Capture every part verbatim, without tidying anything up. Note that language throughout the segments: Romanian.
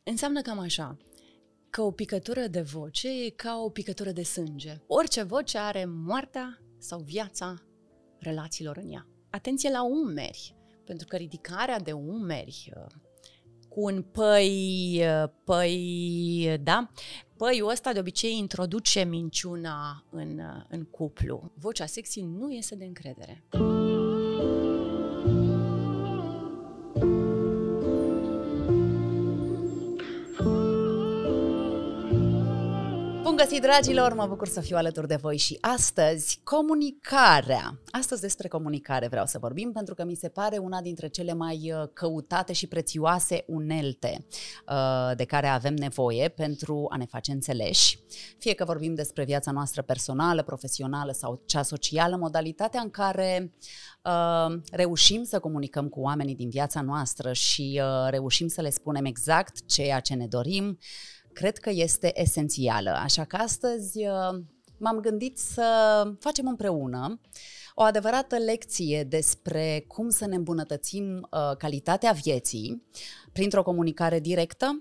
Înseamnă cam așa, că o picătură de voce e ca o picătură de sânge. Orice voce are moartea sau viața relațiilor în ea. Atenție la umeri, pentru că ridicarea de umeri cu un păi, păi, da? Păiul ăsta de obicei introduce minciuna în, în cuplu. Vocea sexy nu este de încredere. Bun găsit, dragilor! Mă bucur să fiu alături de voi și astăzi comunicarea. Astăzi despre comunicare vreau să vorbim pentru că mi se pare una dintre cele mai căutate și prețioase unelte de care avem nevoie pentru a ne face înțeleși. Fie că vorbim despre viața noastră personală, profesională sau cea socială, modalitatea în care uh, reușim să comunicăm cu oamenii din viața noastră și uh, reușim să le spunem exact ceea ce ne dorim, cred că este esențială. Așa că astăzi m-am gândit să facem împreună o adevărată lecție despre cum să ne îmbunătățim uh, calitatea vieții printr-o comunicare directă,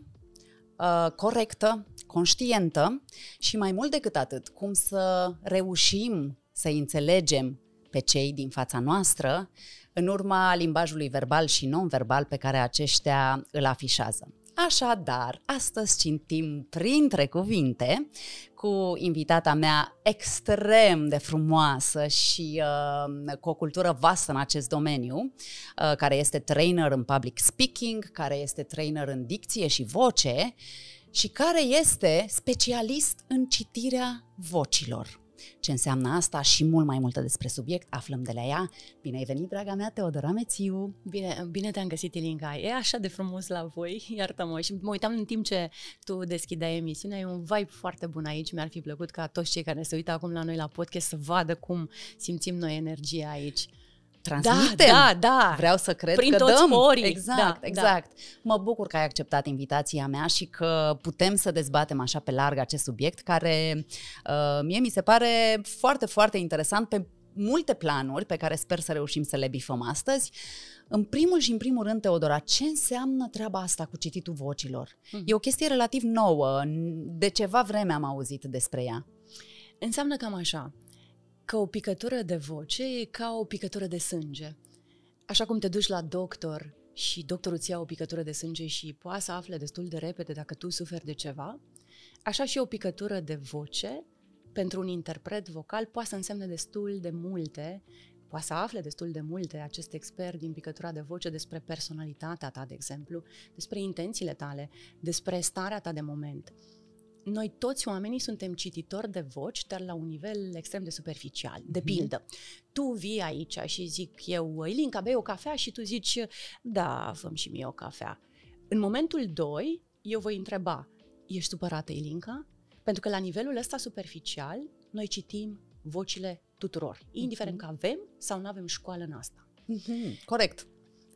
uh, corectă, conștientă și mai mult decât atât, cum să reușim să înțelegem pe cei din fața noastră în urma limbajului verbal și non-verbal pe care aceștia îl afișează. Așadar, astăzi citim printre cuvinte cu invitata mea extrem de frumoasă și uh, cu o cultură vastă în acest domeniu, uh, care este trainer în public speaking, care este trainer în dicție și voce și care este specialist în citirea vocilor. Ce înseamnă asta și mult mai multe despre subiect aflăm de la ea. Bine ai venit, draga mea, Teodora Mețiu! Bine, bine te-am găsit, Ilinca! E așa de frumos la voi, iartă-mă! Și mă uitam în timp ce tu deschideai emisiunea, e un vibe foarte bun aici. Mi-ar fi plăcut ca toți cei care se uită acum la noi la podcast să vadă cum simțim noi energia aici. Transmitem. Da, da, da. Vreau să cred Prin că toți dăm. Porii. Exact, da, exact. Da. Mă bucur că ai acceptat invitația mea și că putem să dezbatem așa pe larg acest subiect care uh, mie mi se pare foarte, foarte interesant pe multe planuri pe care sper să reușim să le bifăm astăzi. În primul și în primul rând, Teodora, ce înseamnă treaba asta cu cititul vocilor? Mm. E o chestie relativ nouă, de ceva vreme am auzit despre ea. Înseamnă cam așa, că o picătură de voce e ca o picătură de sânge. Așa cum te duci la doctor și doctorul îți ia o picătură de sânge și poate să afle destul de repede dacă tu suferi de ceva, așa și o picătură de voce pentru un interpret vocal poate să însemne destul de multe, poate să afle destul de multe acest expert din picătura de voce despre personalitatea ta, de exemplu, despre intențiile tale, despre starea ta de moment. Noi toți oamenii suntem cititori de voci, dar la un nivel extrem de superficial. De pildă, tu vii aici și zic eu, Ilinca, bei o cafea? Și tu zici, da, fă-mi și mie o cafea. În momentul doi, eu voi întreba, ești supărată, Ilinca? Pentru că la nivelul ăsta superficial, noi citim vocile tuturor, indiferent că avem sau nu avem școală în asta. Mm-hmm. Corect.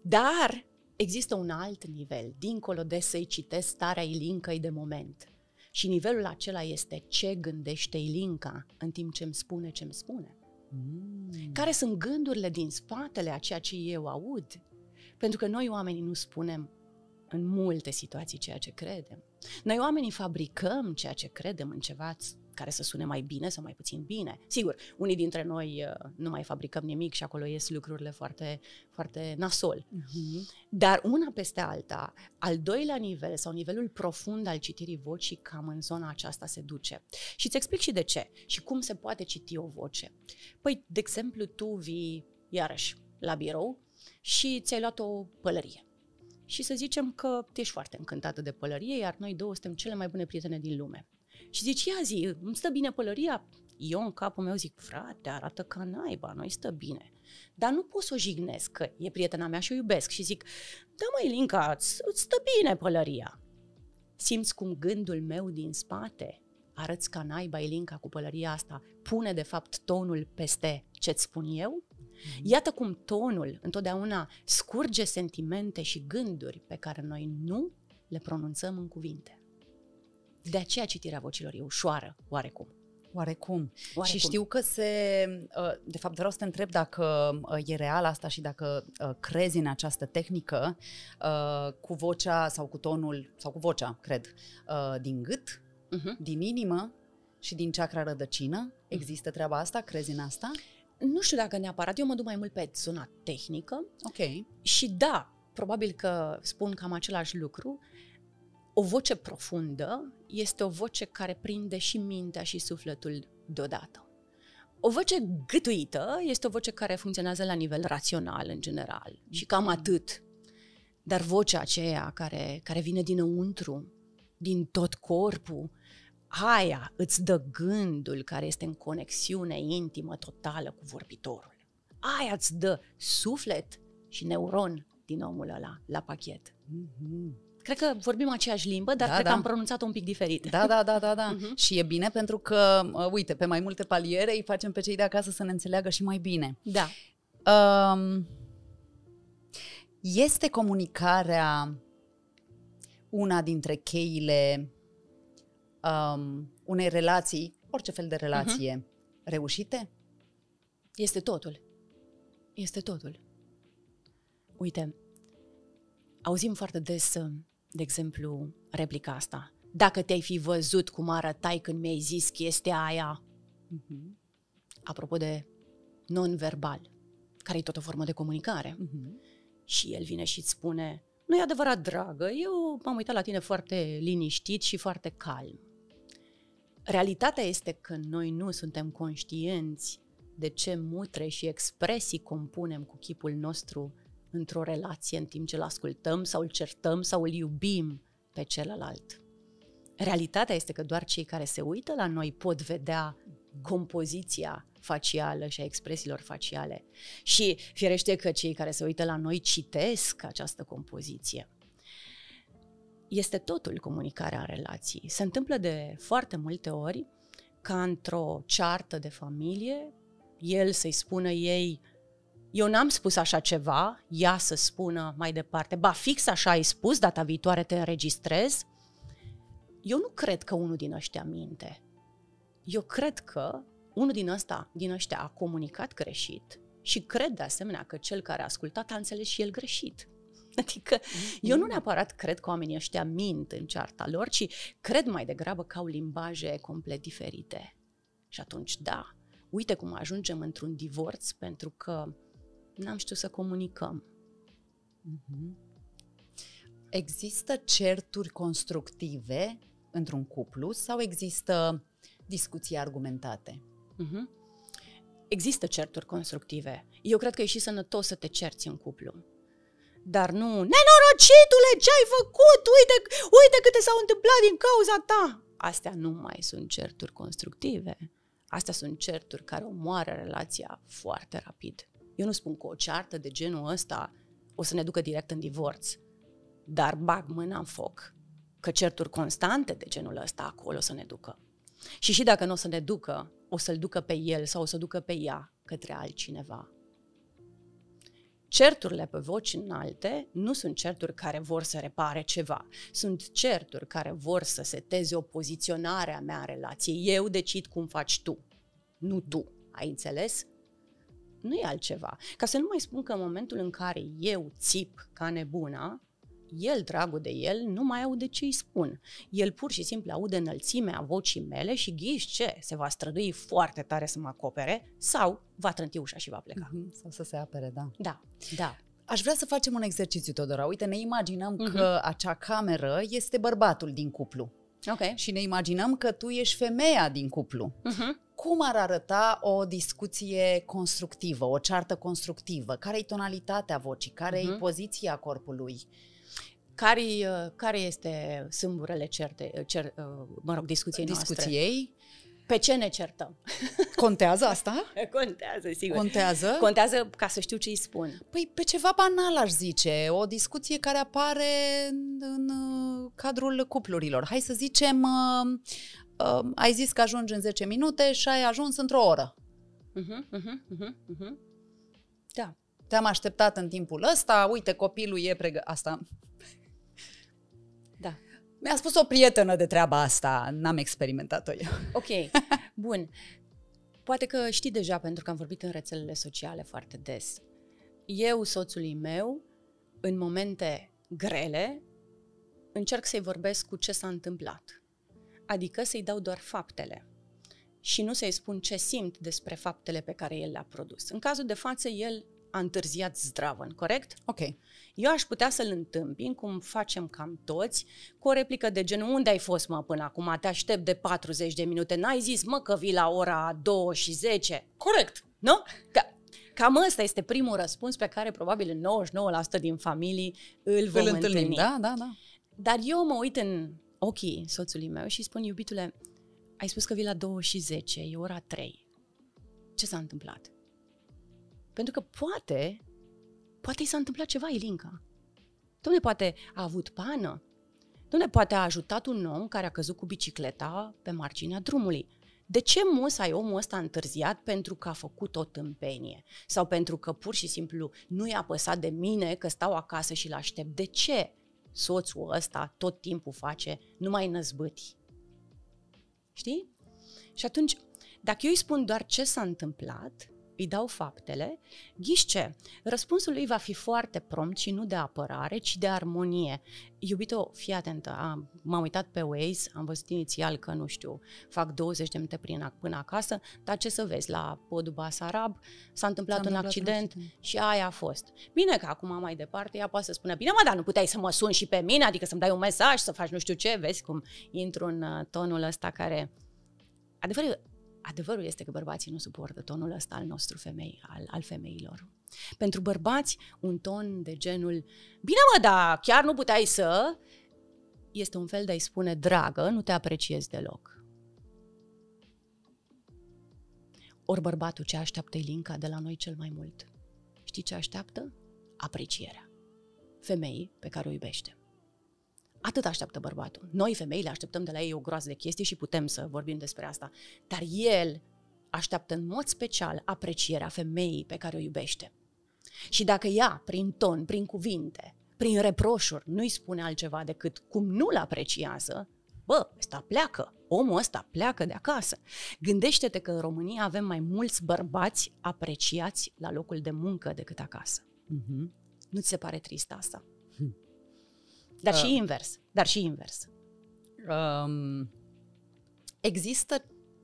Dar există un alt nivel, dincolo de să-i citesc starea Ilincăi de moment. Și nivelul acela este ce gândește Ilinca în timp ce îmi spune ce îmi spune. Mm. Care sunt gândurile din spatele a ceea ce eu aud? Pentru că noi oamenii nu spunem în multe situații ceea ce credem. Noi oamenii fabricăm ceea ce credem în ceva care să sune mai bine sau mai puțin bine. Sigur, unii dintre noi uh, nu mai fabricăm nimic și acolo ies lucrurile foarte, foarte nasol. Uh-huh. Dar una peste alta, al doilea nivel sau nivelul profund al citirii vocii, cam în zona aceasta se duce. Și îți explic și de ce și cum se poate citi o voce. Păi, de exemplu, tu vii iarăși la birou și ți-ai luat o pălărie. Și să zicem că tu ești foarte încântată de pălărie, iar noi două suntem cele mai bune prietene din lume. Și zici, ia zi, îmi stă bine pălăria? Eu în capul meu zic, frate, arată ca naiba, nu-i stă bine. Dar nu pot să o jignesc, că e prietena mea și o iubesc. Și zic, da măi, Ilinca, îți stă bine pălăria. Simți cum gândul meu din spate, arăți ca naiba, Ilinca, cu pălăria asta, pune de fapt tonul peste ce-ți spun eu? Mm-hmm. Iată cum tonul întotdeauna scurge sentimente și gânduri pe care noi nu le pronunțăm în cuvinte. De aceea citirea vocilor e ușoară, oarecum. Oarecum. Oarecum. Și știu că se... De fapt, vreau să te întreb dacă e real asta și dacă crezi în această tehnică cu vocea sau cu tonul, sau cu vocea, cred, din gât, uh-huh. din inimă și din chakra rădăcină. Există treaba asta? Crezi în asta? Nu știu dacă neapărat. Eu mă duc mai mult pe zona tehnică. Ok. Și da, probabil că spun cam același lucru. O voce profundă este o voce care prinde și mintea și sufletul deodată. O voce gâtuită este o voce care funcționează la nivel rațional în general și cam atât. Dar vocea aceea care, care vine dinăuntru, din tot corpul, aia îți dă gândul care este în conexiune intimă totală cu vorbitorul. Aia îți dă suflet și neuron din omul ăla la pachet. Mm-hmm. Cred că vorbim aceeași limbă, dar da, cred da. că am pronunțat-o un pic diferit. Da, da, da, da, da. Uh-huh. Și e bine pentru că, uh, uite, pe mai multe paliere îi facem pe cei de acasă să ne înțeleagă și mai bine. Da. Um, este comunicarea una dintre cheile um, unei relații, orice fel de relație, uh-huh. reușite? Este totul. Este totul. Uite, auzim foarte des, de exemplu, replica asta. Dacă te-ai fi văzut cum arătai când mi-ai zis chestia aia, uh-huh. apropo de non-verbal, care e tot o formă de comunicare. Uh-huh. Și el vine și îți spune, nu e adevărat, dragă, eu m-am uitat la tine foarte liniștit și foarte calm. Realitatea este că noi nu suntem conștienți de ce mutre și expresii compunem cu chipul nostru într-o relație în timp ce îl ascultăm sau îl certăm sau îl iubim pe celălalt. Realitatea este că doar cei care se uită la noi pot vedea compoziția facială și a expresiilor faciale. Și firește că cei care se uită la noi citesc această compoziție. Este totul comunicarea în relații. Se întâmplă de foarte multe ori ca într-o ceartă de familie, el să-i spună ei, eu n-am spus așa ceva, ea să spună mai departe, ba fix așa ai spus, data viitoare te înregistrez. Eu nu cred că unul din ăștia minte. Eu cred că unul din ăsta, din ăștia a comunicat greșit și cred de asemenea că cel care a ascultat a înțeles și el greșit. Adică mm-hmm. eu nu neapărat cred că oamenii ăștia mint în cearta lor, ci cred mai degrabă că au limbaje complet diferite. Și atunci, da, uite cum ajungem într-un divorț pentru că n-am știut să comunicăm. Mm-hmm. Există certuri constructive într-un cuplu sau există discuții argumentate? Mm-hmm. Există certuri constructive. Eu cred că e și sănătos să te cerți în cuplu. Dar nu, nenorocitule, ce-ai făcut? Uite, uite câte s-au întâmplat din cauza ta. Astea nu mai sunt certuri constructive. Astea sunt certuri care omoară relația foarte rapid. Eu nu spun că o ceartă de genul ăsta o să ne ducă direct în divorț, dar bag mâna în foc că certuri constante de genul ăsta acolo o să ne ducă. Și și dacă nu o să ne ducă, o să-l ducă pe el sau o să ducă pe ea către altcineva. Certurile pe voci înalte nu sunt certuri care vor să repare ceva. Sunt certuri care vor să seteze o poziționare a mea în relație. Eu decid cum faci tu, nu tu. Ai înțeles? Nu e altceva. Ca să nu mai spun că în momentul în care eu țip ca nebuna, el, dragul de el, nu mai aude ce îi spun. El pur și simplu aude înălțimea vocii mele și ghiși ce? Se va strădui foarte tare să mă acopere sau va trânti ușa și va pleca. Mm-hmm. Sau să se apere, da. Da, da. Aș vrea să facem un exercițiu, Teodora. Uite, ne imaginăm mm-hmm. că acea cameră este bărbatul din cuplu. Ok. Și ne imaginăm că tu ești femeia din cuplu. Mm-hmm. Cum ar arăta o discuție constructivă, o ceartă constructivă? Care-i tonalitatea vocii? Care-i mm-hmm. poziția corpului? Care, care este sâmburele certe, cer, mă rog, discuției noastre? Discuției? Pe ce ne certăm? Contează asta? Contează, sigur. Contează? Contează ca să știu ce îi spun. Păi pe ceva banal aș zice, o discuție care apare în, în cadrul cuplurilor. Hai să zicem, uh, uh, ai zis că ajungi în zece minute și ai ajuns într-o oră. Uh-huh, uh-huh, uh-huh, uh-huh. Da. Te-am așteptat în timpul ăsta, uite, copilul e pregătit. Asta... Da. Mi-a spus o prietenă de treaba asta, n-am experimentat-o eu. Ok. Bun. Poate că știi deja, pentru că am vorbit în rețelele sociale foarte des. Eu, soțului meu, în momente grele, încerc să-i vorbesc cu ce s-a întâmplat. Adică să-i dau doar faptele și nu să-i spun ce simt despre faptele pe care el le-a produs. În cazul de față, el a întârziat zdravăn, corect? Ok. Eu aș putea să-l întâmpin, cum facem cam toți, cu o replică de genul: unde ai fost, mă, până acum? Te aștept de patruzeci de minute, n-ai zis, mă, că vii la ora două și zece? Corect, nu? Ca, cam ăsta este primul răspuns pe care probabil în nouăzeci și nouă la sută din familii îl vom îl întâlnim. întâlni. Da, da, da. Dar eu mă uit în ochii soțului meu și spun: iubitule, ai spus că vii la două și zece, e ora trei. Ce s-a întâmplat? Pentru că poate, poate i s-a întâmplat ceva, Ilinca. Dom'le, poate a avut pană. Dom'le, poate a ajutat un om care a căzut cu bicicleta pe marginea drumului. De ce musai omul ăsta întârziat? Pentru că a făcut o tâmpenie. Sau pentru că pur și simplu nu i-a păsat de mine că stau acasă și l-aștept. De ce soțul ăsta tot timpul face numai năzbâti? Știi? Și atunci, dacă eu îi spun doar ce s-a întâmplat, îi dau faptele, ghiși ce? Răspunsul lui va fi foarte prompt și nu de apărare, ci de armonie. Iubito, fii atentă, am, m-am uitat pe Waze, am văzut inițial că, nu știu, fac douăzeci de minute prin, până acasă, dar ce să vezi, la podul Basarab s-a întâmplat s-a un accident un și aia a fost. Bine că acum mai departe ea poate să spună: bine, mă, dar nu puteai să mă suni și pe mine, adică să-mi dai un mesaj, să faci nu știu ce, vezi cum intru în uh, tonul ăsta care... Adevărul, adevărul este că bărbații nu suportă tonul ăsta al nostru femei, al, al femeilor. Pentru bărbați, un ton de genul: bine, mă, dar chiar nu puteai să... Este un fel de a-i spune: dragă, nu te apreciez deloc. Ori bărbatul ce așteaptă, Ilinca, de la noi cel mai mult? Știi ce așteaptă? Aprecierea femeii pe care o iubește. Atât așteaptă bărbatul. Noi, femeile, așteptăm de la ei o groază de chestii și putem să vorbim despre asta. Dar el așteaptă în mod special aprecierea femeii pe care o iubește. Și dacă ea, prin ton, prin cuvinte, prin reproșuri, nu-i spune altceva decât cum nu-l apreciază, bă, ăsta pleacă, omul ăsta pleacă de acasă. Gândește-te că în România avem mai mulți bărbați apreciați la locul de muncă decât acasă. Mm-hmm. Nu ți se pare trist asta? Hm. Dar uh. și invers, dar și invers. Um, există,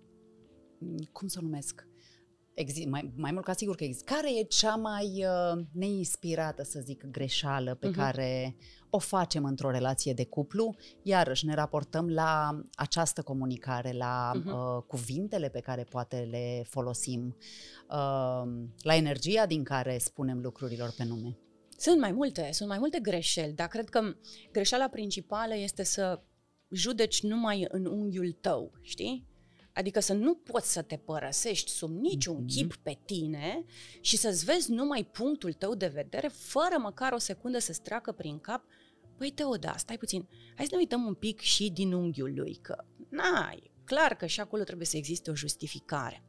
cum să o numesc, Exi- mai, mai mult ca sigur că există. Care e cea mai uh, neinspirată, să zic, greșeală pe uh-huh. care o facem într-o relație de cuplu? Iarăși ne raportăm la această comunicare, la uh-huh. uh, cuvintele pe care poate le folosim, uh, la energia din care spunem lucrurilor pe nume. Sunt mai multe, sunt mai multe greșeli, dar cred că greșeala principală este să judeci numai în unghiul tău, știi? Adică să nu poți să te părăsești sub niciun mm-hmm. chip pe tine și să-ți vezi numai punctul tău de vedere, fără măcar o secundă să-ți treacă prin cap: păi Teoda, stai puțin, hai să ne uităm un pic și din unghiul lui, că na, e clar că și acolo trebuie să existe o justificare.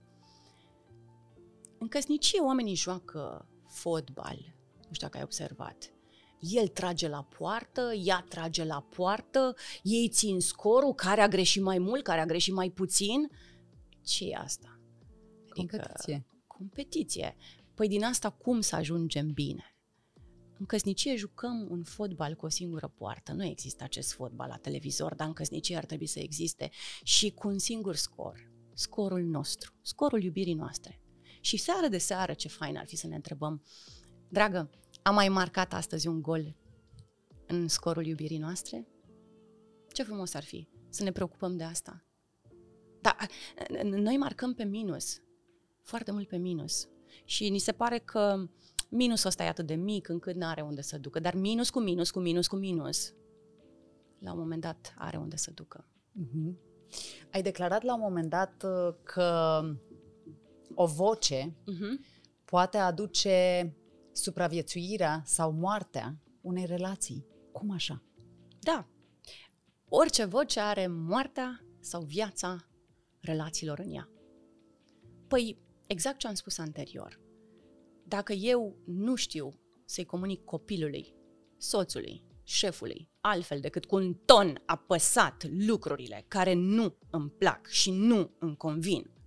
În căsnicie oamenii joacă fotbal, nu știu dacă ai observat. El trage la poartă, ea trage la poartă, ei țin scorul, care a greșit mai mult, care a greșit mai puțin. Ce e asta? Competiție. Adică, competiție. Păi din asta cum să ajungem bine? În căsnicie jucăm un fotbal cu o singură poartă. Nu există acest fotbal la televizor, dar în căsnicie ar trebui să existe și cu un singur scor. Scorul nostru, scorul iubirii noastre. Și seară de seară, ce fain ar fi să ne întrebăm: dragă, am mai marcat astăzi un gol în scorul iubirii noastre? Ce frumos ar fi să ne preocupăm de asta. Dar noi marcăm pe minus, foarte mult pe minus. Și ni se pare că minusul ăsta e atât de mic încât n-are unde să ducă. Dar minus cu minus, cu minus, cu minus, la un moment dat are unde să ducă. Mm-hmm. Ai declarat la un moment dat că o voce mm-hmm. poate aduce supraviețuirea sau moartea unei relații. Cum așa? Da. Orice voce are moartea sau viața relațiilor în ea. Păi, exact ce am spus anterior. Dacă eu nu știu să-i comunic copilului, soțului, șefului, altfel decât cu un ton apăsat lucrurile care nu îmi plac și nu îmi convin,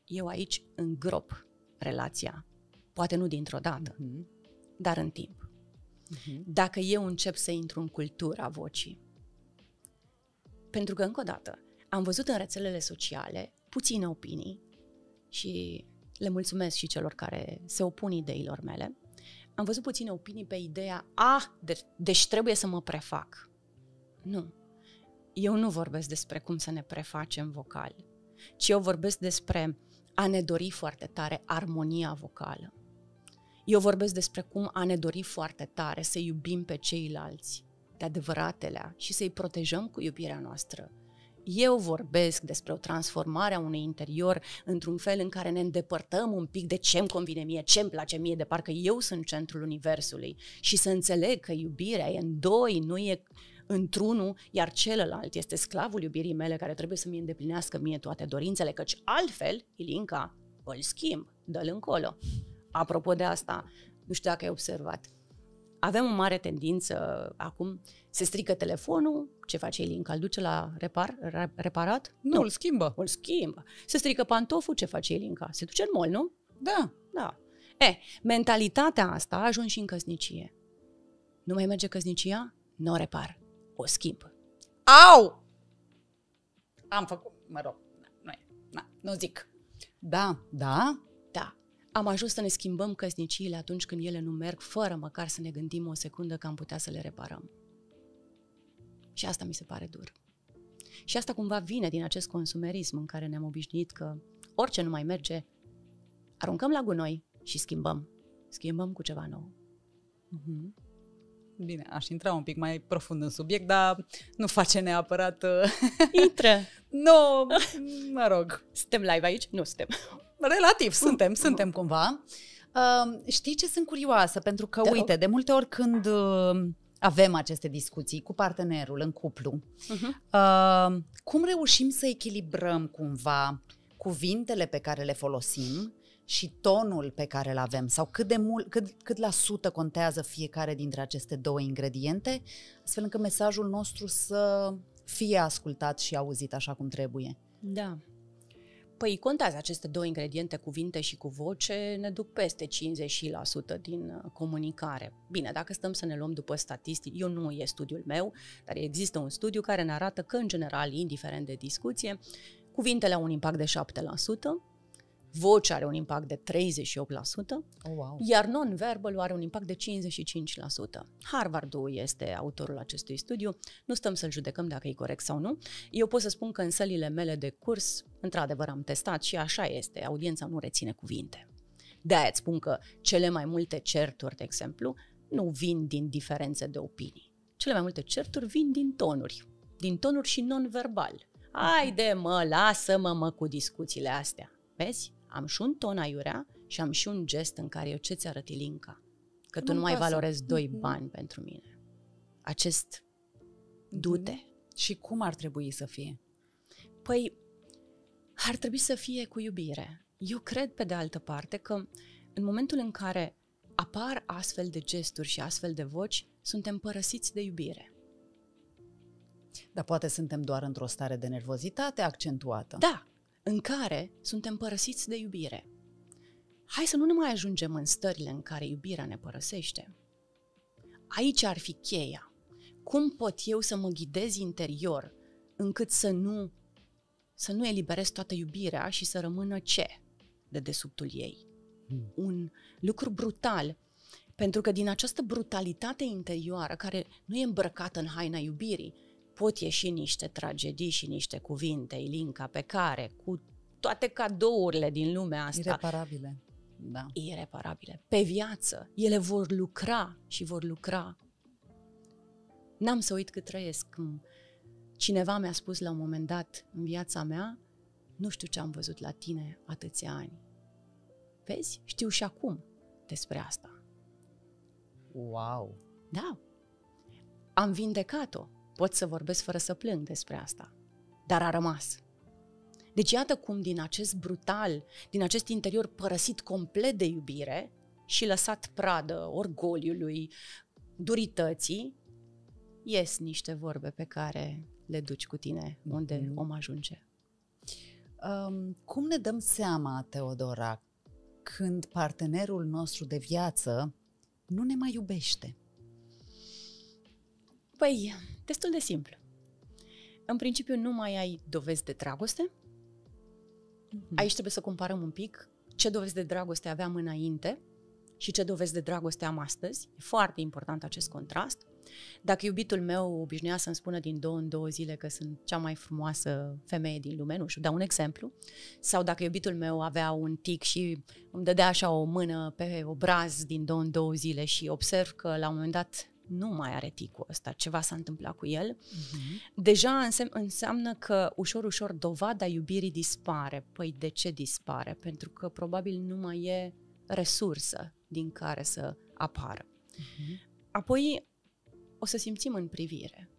eu aici îngrop relația. Poate nu dintr-o dată, uh-huh. dar în timp. Uh-huh. Dacă eu încep să intru în cultura vocii. Pentru că, încă o dată, am văzut în rețelele sociale puține opinii și le mulțumesc și celor care se opun ideilor mele. Am văzut puține opinii pe ideea, ah, de- deci trebuie să mă prefac. Nu. Eu nu vorbesc despre cum să ne prefacem vocal, ci eu vorbesc despre a ne dori foarte tare armonia vocală. Eu vorbesc despre cum a ne dori foarte tare să iubim pe ceilalți de adevăratele și să-i protejăm cu iubirea noastră. Eu vorbesc despre o transformare a unui interior într-un fel în care ne îndepărtăm un pic de ce-mi convine mie, ce-mi place mie, de parcă eu sunt centrul universului și să înțeleg că iubirea e în doi, nu e într-unul, iar celălalt este sclavul iubirii mele care trebuie să-mi îndeplinească mie toate dorințele, căci altfel, Ilinca, îl schimb, dă-l încolo. Apropo de asta, nu știu dacă ai observat, avem o mare tendință acum, se strică telefonul, ce face Ilinca? Îl duce la repar, reparat? Nu, nu, îl schimbă. Îl schimbă. Se strică pantoful, ce face Ilinca? Se duce în mall, nu? Da. Da. E, mentalitatea asta a ajuns și în căsnicie. Nu mai merge căsnicia? Nu o repar. O schimb. Au! Am făcut, mă rog, nu, na, nu zic. Da, da. Da. Am ajuns să ne schimbăm căsniciile atunci când ele nu merg, fără măcar să ne gândim o secundă că am putea să le reparăm. Și asta mi se pare dur. Și asta cumva vine din acest consumerism în care ne-am obișnuit că orice nu mai merge, aruncăm la gunoi și schimbăm. Schimbăm cu ceva nou. Uh-huh. Bine, aș intra un pic mai profund în subiect, dar nu face neapărat... Intră! Nu, mă rog. Suntem live aici? Nu suntem. Relativ, suntem, suntem cumva. Uh, știi ce sunt curioasă? Pentru că, uite, de multe ori când uh, avem aceste discuții cu partenerul, în cuplu, uh-huh. uh, cum reușim să echilibrăm cumva cuvintele pe care le folosim și tonul pe care îl avem? Sau cât de mult, cât, cât la sută contează fiecare dintre aceste două ingrediente, astfel încât mesajul nostru să fie ascultat și auzit așa cum trebuie? Da. Păi contează aceste două ingrediente, cuvinte și cu voce, ne duc peste cincizeci la sută din comunicare. Bine, dacă stăm să ne luăm după statistici, eu nu e studiul meu, dar există un studiu care ne arată că, în general, indiferent de discuție, cuvintele au un impact de șapte la sută, vocea are un impact de treizeci și opt la sută, oh, wow. iar non-verbal are un impact de cincizeci și cinci la sută. Harvardul este autorul acestui studiu, nu stăm să-l judecăm dacă e corect sau nu. Eu pot să spun că în sălile mele de curs, într-adevăr am testat și așa este, audiența nu reține cuvinte. De-aia îți spun că cele mai multe certuri, de exemplu, nu vin din diferențe de opinii. Cele mai multe certuri vin din tonuri, din tonuri și non-verbal. Haide mă, lasă-mă mă cu discuțiile astea. Vezi? Am și un ton aiurea și am și un gest în care eu ce-ți arăt, Ilinca? Că tu nu mai valorezi doi bani pentru mine. Acest du-te. Și cum ar trebui să fie? Păi, ar trebui să fie cu iubire. Eu cred, pe de altă parte, că în momentul în care apar astfel de gesturi și astfel de voci, suntem părăsiți de iubire. Dar poate suntem doar într-o stare de nervozitate accentuată. Da, în care suntem părăsiți de iubire. Hai să nu ne mai ajungem în stările în care iubirea ne părăsește. Aici ar fi cheia. Cum pot eu să mă ghidez interior încât să nu, să nu eliberez toată iubirea și să rămână ce de desubtul ei? Hmm. Un lucru brutal, pentru că din această brutalitate interioară care nu e îmbrăcată în haina iubirii, pot ieși niște tragedii și niște cuvinte, Ilinca, pe care, cu toate cadourile din lumea asta... Ireparabile. Da. Ireparabile. Pe viață. Ele vor lucra și vor lucra. N-am să uit cât trăiesc. Cineva mi-a spus la un moment dat în viața mea, nu știu ce am văzut la tine atâția ani. Vezi? Știu și acum despre asta. Wow! Da. Am vindecat-o. Pot să vorbesc fără să plâng despre asta. Dar a rămas. Deci iată cum din acest brutal, din acest interior părăsit complet de iubire și lăsat pradă orgoliului, durității, ies niște vorbe pe care le duci cu tine unde mm-hmm. om ajunge. Um, cum ne dăm seama, Teodora, când partenerul nostru de viață nu ne mai iubește? Păi, destul de simplu. În principiu nu mai ai dovezi de dragoste. Mm-hmm. Aici trebuie să comparăm un pic ce dovezi de dragoste aveam înainte și ce dovezi de dragoste am astăzi. E foarte important acest contrast. Dacă iubitul meu obișnuia să-mi spună din două în două zile că sunt cea mai frumoasă femeie din lume, nu știu, dau un exemplu, sau dacă iubitul meu avea un tic și îmi dădea așa o mână pe obraz din două în două zile și observ că la un moment dat nu mai are ticul ăsta, ceva s-a întâmplat cu el, uh-huh. deja înse- înseamnă că ușor, ușor dovada iubirii dispare. Păi de ce dispare? Pentru că probabil nu mai e resursă din care să apară. Uh-huh. Apoi o să simțim în privire.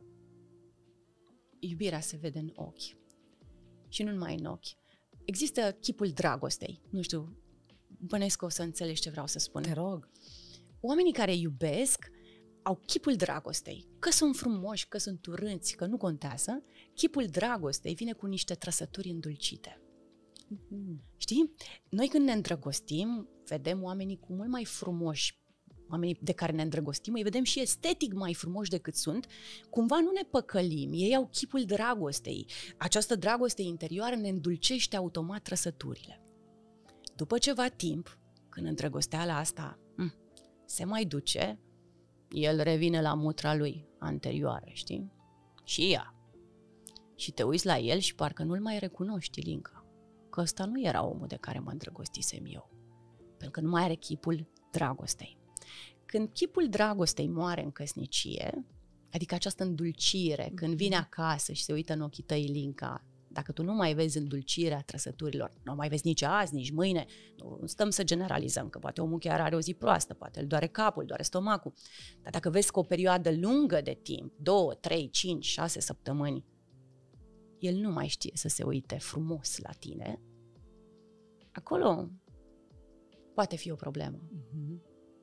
Iubirea se vede în ochi. Și nu numai în ochi. Există chipul dragostei. Nu știu, bănesc că o să înțelegi ce vreau să spun. Te rog. Oamenii care iubesc au chipul dragostei. Că sunt frumoși, că sunt urâți, că nu contează. Chipul dragostei vine cu niște trăsături îndulcite. Mm-hmm. Știi? Noi când ne îndrăgostim, vedem oamenii cu mult mai frumoși, oamenii de care ne îndrăgostim, îi vedem și estetic mai frumoși decât sunt, cumva nu ne păcălim, ei au chipul dragostei. Această dragoste interioară ne îndulcește automat trăsăturile. După ceva timp, când îndrăgosteala asta hm, se mai duce, el revine la mutra lui anterioară, știi? Și ea. Și te uiți la el și parcă nu-l mai recunoști, Ilinca, că ăsta nu era omul de care mă îndrăgostisem eu. Pentru că nu mai are chipul dragostei. Când chipul dragostei moare în căsnicie, adică această îndulcire, când vine acasă și se uită în ochii tăi, Ilinca, dacă tu nu mai vezi îndulcirea trăsăturilor, nu mai vezi nici azi, nici mâine, nu stăm să generalizăm, că poate omul chiar are o zi proastă, poate îl doare capul, doare stomacul, dar dacă vezi că o perioadă lungă de timp, două, trei, cinci, șase săptămâni, el nu mai știe să se uite frumos la tine, acolo poate fi o problemă. Mm-hmm.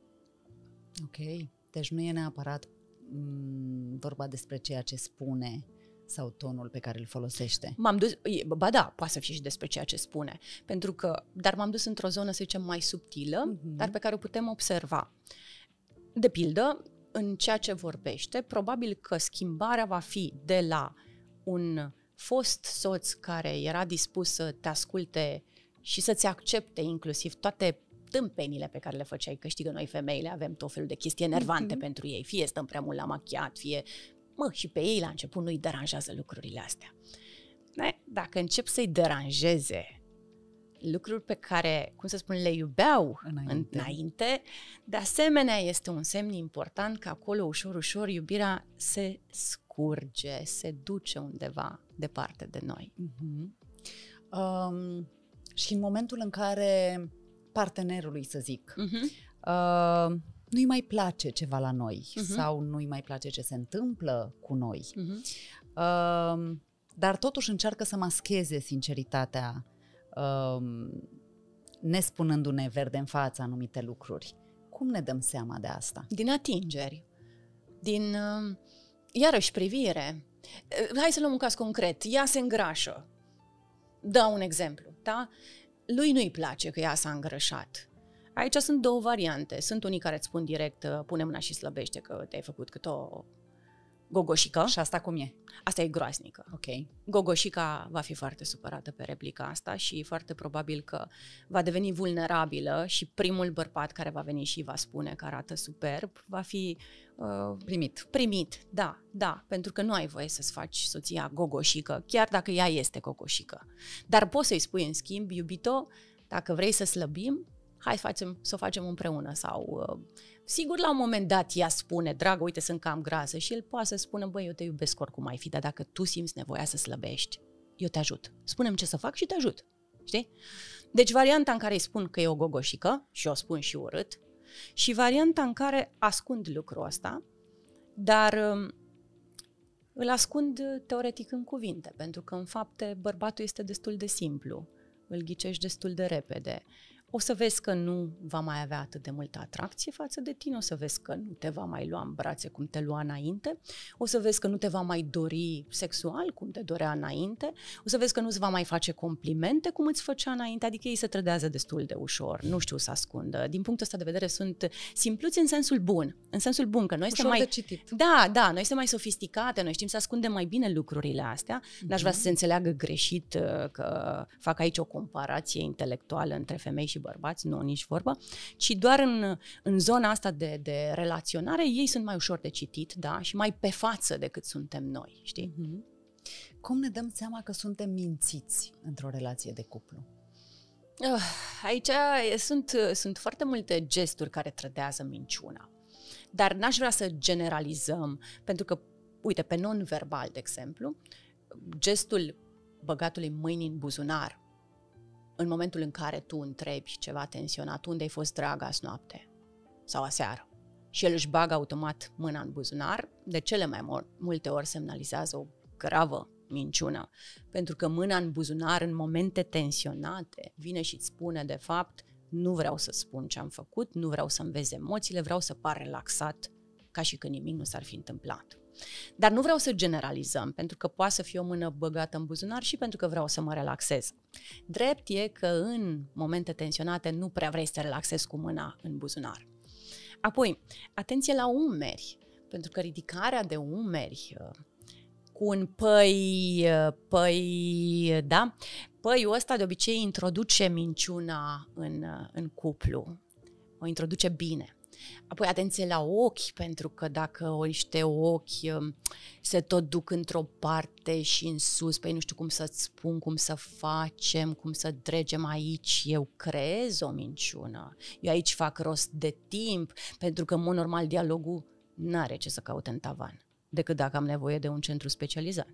Ok, deci nu e neapărat m- vorba despre ceea ce spune sau tonul pe care îl folosește. M-am dus, ba da, poate să fie și despre ceea ce spune, pentru că, dar m-am dus într-o zonă, să zicem, mai subtilă, mm-hmm. dar pe care o putem observa. De pildă, în ceea ce vorbește, probabil că schimbarea va fi de la un fost soț care era dispus să te asculte și să-ți accepte inclusiv toate tâmpenile pe care le făceai, că știi că noi femeile avem tot felul de chestii enervante mm-hmm. pentru ei, fie stăm prea mult la machiat, fie, mă, și pe ei la început nu-i deranjează lucrurile astea. Ne? Dacă încep să-i deranjeze lucruri pe care, cum să spun, le iubeau înainte. înainte, de asemenea este un semn important că acolo ușor, ușor iubirea se scurge, se duce undeva departe de noi. Mm-hmm. Um, și în momentul în care partenerului, să zic, uh-huh. uh, nu-i mai place ceva la noi uh-huh. sau nu-i mai place ce se întâmplă cu noi, uh-huh. uh, dar totuși încearcă să mascheze sinceritatea, uh, nespunându-ne verde în față anumite lucruri. Cum ne dăm seama de asta? Din atingeri, din, uh, iarăși, privire. Uh, hai să luăm un caz concret. Ea se îngrașă. Dau un exemplu, da? Lui nu-i place că ea s-a îngrășat. Aici sunt două variante. Sunt unii care îți spun direct, pune mâna și slăbește că te-ai făcut cât o gogoșică. Și asta cum e? Asta e groaznică. Ok. Gogoșica va fi foarte supărată pe replica asta și foarte probabil că va deveni vulnerabilă și primul bărbat care va veni și va spune că arată superb va fi uh, primit. Primit, da, da, pentru că nu ai voie să-ți faci soția gogoșică, chiar dacă ea este gogoșică. Dar poți să-i spui în schimb, iubito, dacă vrei să slăbim, hai facem, să o facem împreună sau... Uh, sigur, la un moment dat ea spune, dragă, uite, sunt cam grasă și el poate să spună, băi, eu te iubesc oricum ai fi, dar dacă tu simți nevoia să slăbești, eu te ajut. Spune-mi ce să fac și te ajut. Știi? Deci varianta în care îi spun că e o gogoșică și o spun și urât și varianta în care ascund lucrul ăsta, dar um, îl ascund teoretic în cuvinte, pentru că în fapte bărbatul este destul de simplu, îl ghicești destul de repede. o să vezi că nu va mai avea atât de multă atracție față de tine, o să vezi că nu te va mai lua în brațe cum te lua înainte, o să vezi că nu te va mai dori sexual cum te dorea înainte, o să vezi că nu-ți va mai face complimente cum îți făcea înainte, adică ei se trădează destul de ușor, nu știu să ascundă. Din punctul ăsta de vedere sunt simpluți în sensul bun, în sensul bun, că noi ușor suntem mai... de citit. Da, da, noi suntem mai sofisticate, noi știm să ascundem mai bine lucrurile astea, mm-hmm. N-aș vrea să se înțeleagă greșit că fac aici o comparație intelectuală între femei și bărbați, nu, nici vorbă, ci doar în, în zona asta de, de relaționare ei sunt mai ușor de citit, da, și mai pe față decât suntem noi, știi? Mm-hmm. Cum ne dăm seama că suntem mințiți într-o relație de cuplu? Aici sunt, sunt foarte multe gesturi care trădează minciuna, dar n-aș vrea să generalizăm, pentru că, uite, pe non-verbal, de exemplu, gestul băgatului mâinii în buzunar, în momentul în care tu întrebi ceva tensionat, unde ai fost, dragă, azi noapte sau aseară, și el își bagă automat mâna în buzunar, de cele mai multe ori semnalizează o gravă minciună, pentru că mâna în buzunar în momente tensionate vine și îți spune de fapt: nu vreau să spun ce am făcut, nu vreau să-mi vezi emoțiile, vreau să par relaxat, ca și când nimic nu s-ar fi întâmplat. Dar nu vreau să generalizăm, pentru că poate să fie o mână băgată în buzunar și pentru că vreau să mă relaxez. Drept e că în momente tensionate nu prea vrei să te relaxezi cu mâna în buzunar. Apoi, atenție la umeri, pentru că ridicarea de umeri cu un păi, păi, da? Păiul ăsta de obicei introduce minciuna în, în cuplu, o introduce bine. Apoi atenție la ochi, pentru că dacă niște ochi se tot duc într-o parte și în sus, păi nu știu cum să-ți spun, cum să facem, cum să dregem aici, eu creez o minciună, eu aici fac rost de timp, pentru că în mod normal dialogul n-are ce să caute în tavan, decât dacă am nevoie de un centru specializat.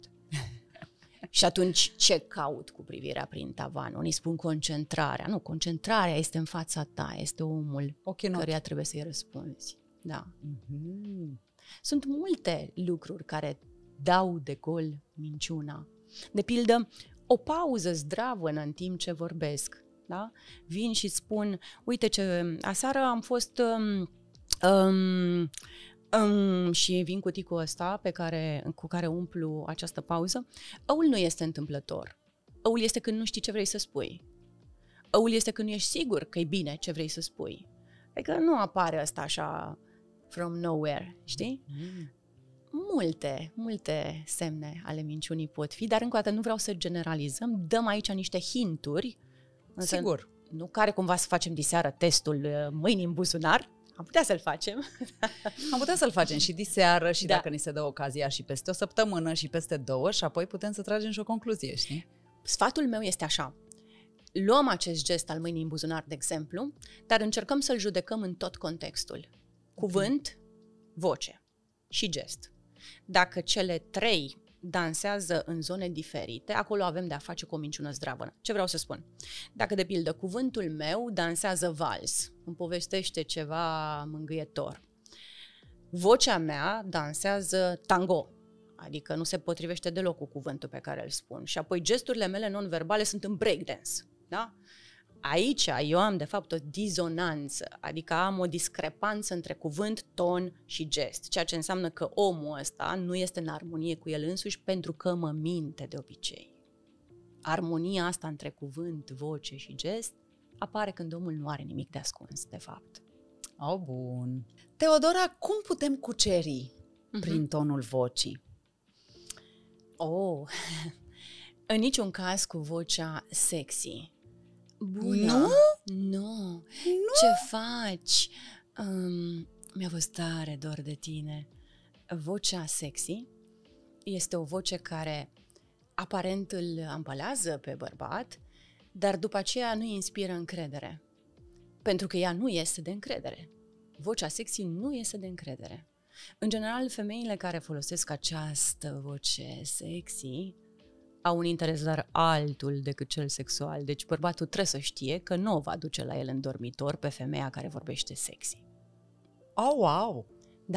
Și atunci ce caut cu privirea prin tavan? Unii spun concentrarea. Nu, concentrarea este în fața ta, este omul căruia trebuie să-i răspunzi. Da. Mm-hmm. Sunt multe lucruri care dau de gol minciuna. De pildă, o pauză zdravănă în timp ce vorbesc. Da? Vin și spun: uite ce, aseară am fost... Um, um, Um, și vin cuticul ăsta pe care, cu care umplu această pauză. Ăul nu este întâmplător. Ăul este când nu știi ce vrei să spui. Ăul este când nu ești sigur că e bine ce vrei să spui. Adică nu apare ăsta așa from nowhere, știi? Mm. Multe, multe semne ale minciunii pot fi, dar încă o dată nu vreau să generalizăm, dăm aici niște hinturi. Sigur. Nu care cumva să facem diseară testul mâinii în buzunar. Am putea să-l facem. Am putea să-l facem și diseară și da. Dacă ni se dă ocazia și peste o săptămână și peste două și apoi putem să tragem și o concluzie, știi? Sfatul meu este așa. Luăm acest gest al mâinii în buzunar, de exemplu, dar încercăm să-l judecăm în tot contextul. Cuvânt, voce și gest. Dacă cele trei dansează în zone diferite, acolo avem de a face cu o minciună zdravă. Ce vreau să spun? Dacă, de pildă, cuvântul meu dansează vals, îmi povestește ceva mângâietor. Vocea mea dansează tango, adică nu se potrivește deloc cu cuvântul pe care îl spun. Și apoi gesturile mele non-verbale sunt în breakdance, da? Aici eu am, de fapt, o dizonanță, adică am o discrepanță între cuvânt, ton și gest, ceea ce înseamnă că omul ăsta nu este în armonie cu el însuși pentru că mă minte de obicei. Armonia asta între cuvânt, voce și gest apare când omul nu are nimic de ascuns, de fapt. Oh, bun. Teodora, cum putem cuceri uh-huh. prin tonul vocii? Oh, în niciun caz cu vocea sexy. Bună. Nu? Nu. Nu? Ce faci? Um, mi-a fost tare dor de tine. Vocea sexy este o voce care aparent îl ampălează pe bărbat, dar după aceea nu inspiră încredere. Pentru că ea nu este de încredere. Vocea sexy nu este de încredere. În general, femeile care folosesc această voce sexy au un interes dar altul decât cel sexual. Deci bărbatul trebuie să știe că nu o va duce la el în dormitor pe femeia care vorbește sexy. Oh, wow! Da,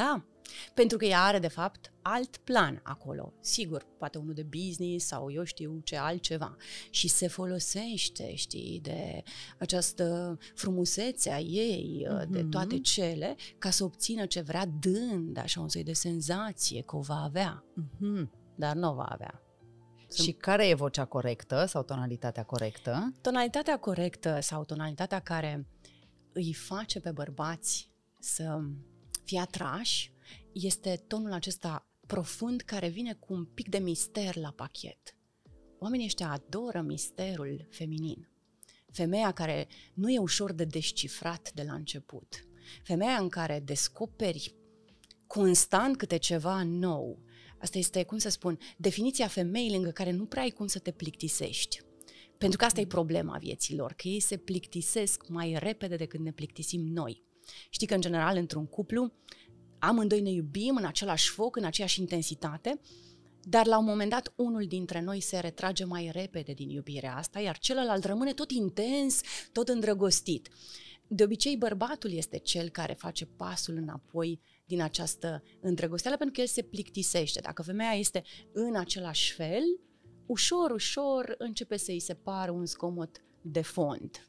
Pentru că ea are, de fapt, alt plan acolo. Sigur, poate unul de business sau eu știu ce altceva. Și se folosește, știi, de această frumusețe a ei, mm-hmm. de toate cele, ca să obțină ce vrea, dând așa un soi de senzație că o va avea. Mm-hmm. Dar nu o va avea. Și care e vocea corectă sau tonalitatea corectă? Tonalitatea corectă sau tonalitatea care îi face pe bărbați să fie atrași este tonul acesta profund care vine cu un pic de mister la pachet. Oamenii ăștia adoră misterul feminin. Femeia care nu e ușor de descifrat de la început. Femeia în care descoperi constant câte ceva nou. Asta este, cum să spun, definiția femeii lângă care nu prea ai cum să te plictisești. Pentru că asta e problema vieții lor, că ei se plictisesc mai repede decât ne plictisim noi. Știi că, în general, într-un cuplu, amândoi ne iubim în același foc, în aceeași intensitate, dar la un moment dat unul dintre noi se retrage mai repede din iubirea asta, iar celălalt rămâne tot intens, tot îndrăgostit. De obicei, bărbatul este cel care face pasul înapoi din această îndrăgosteală, pentru că el se plictisește. Dacă femeia este în același fel, ușor, ușor începe să-i se pară un zgomot de fond.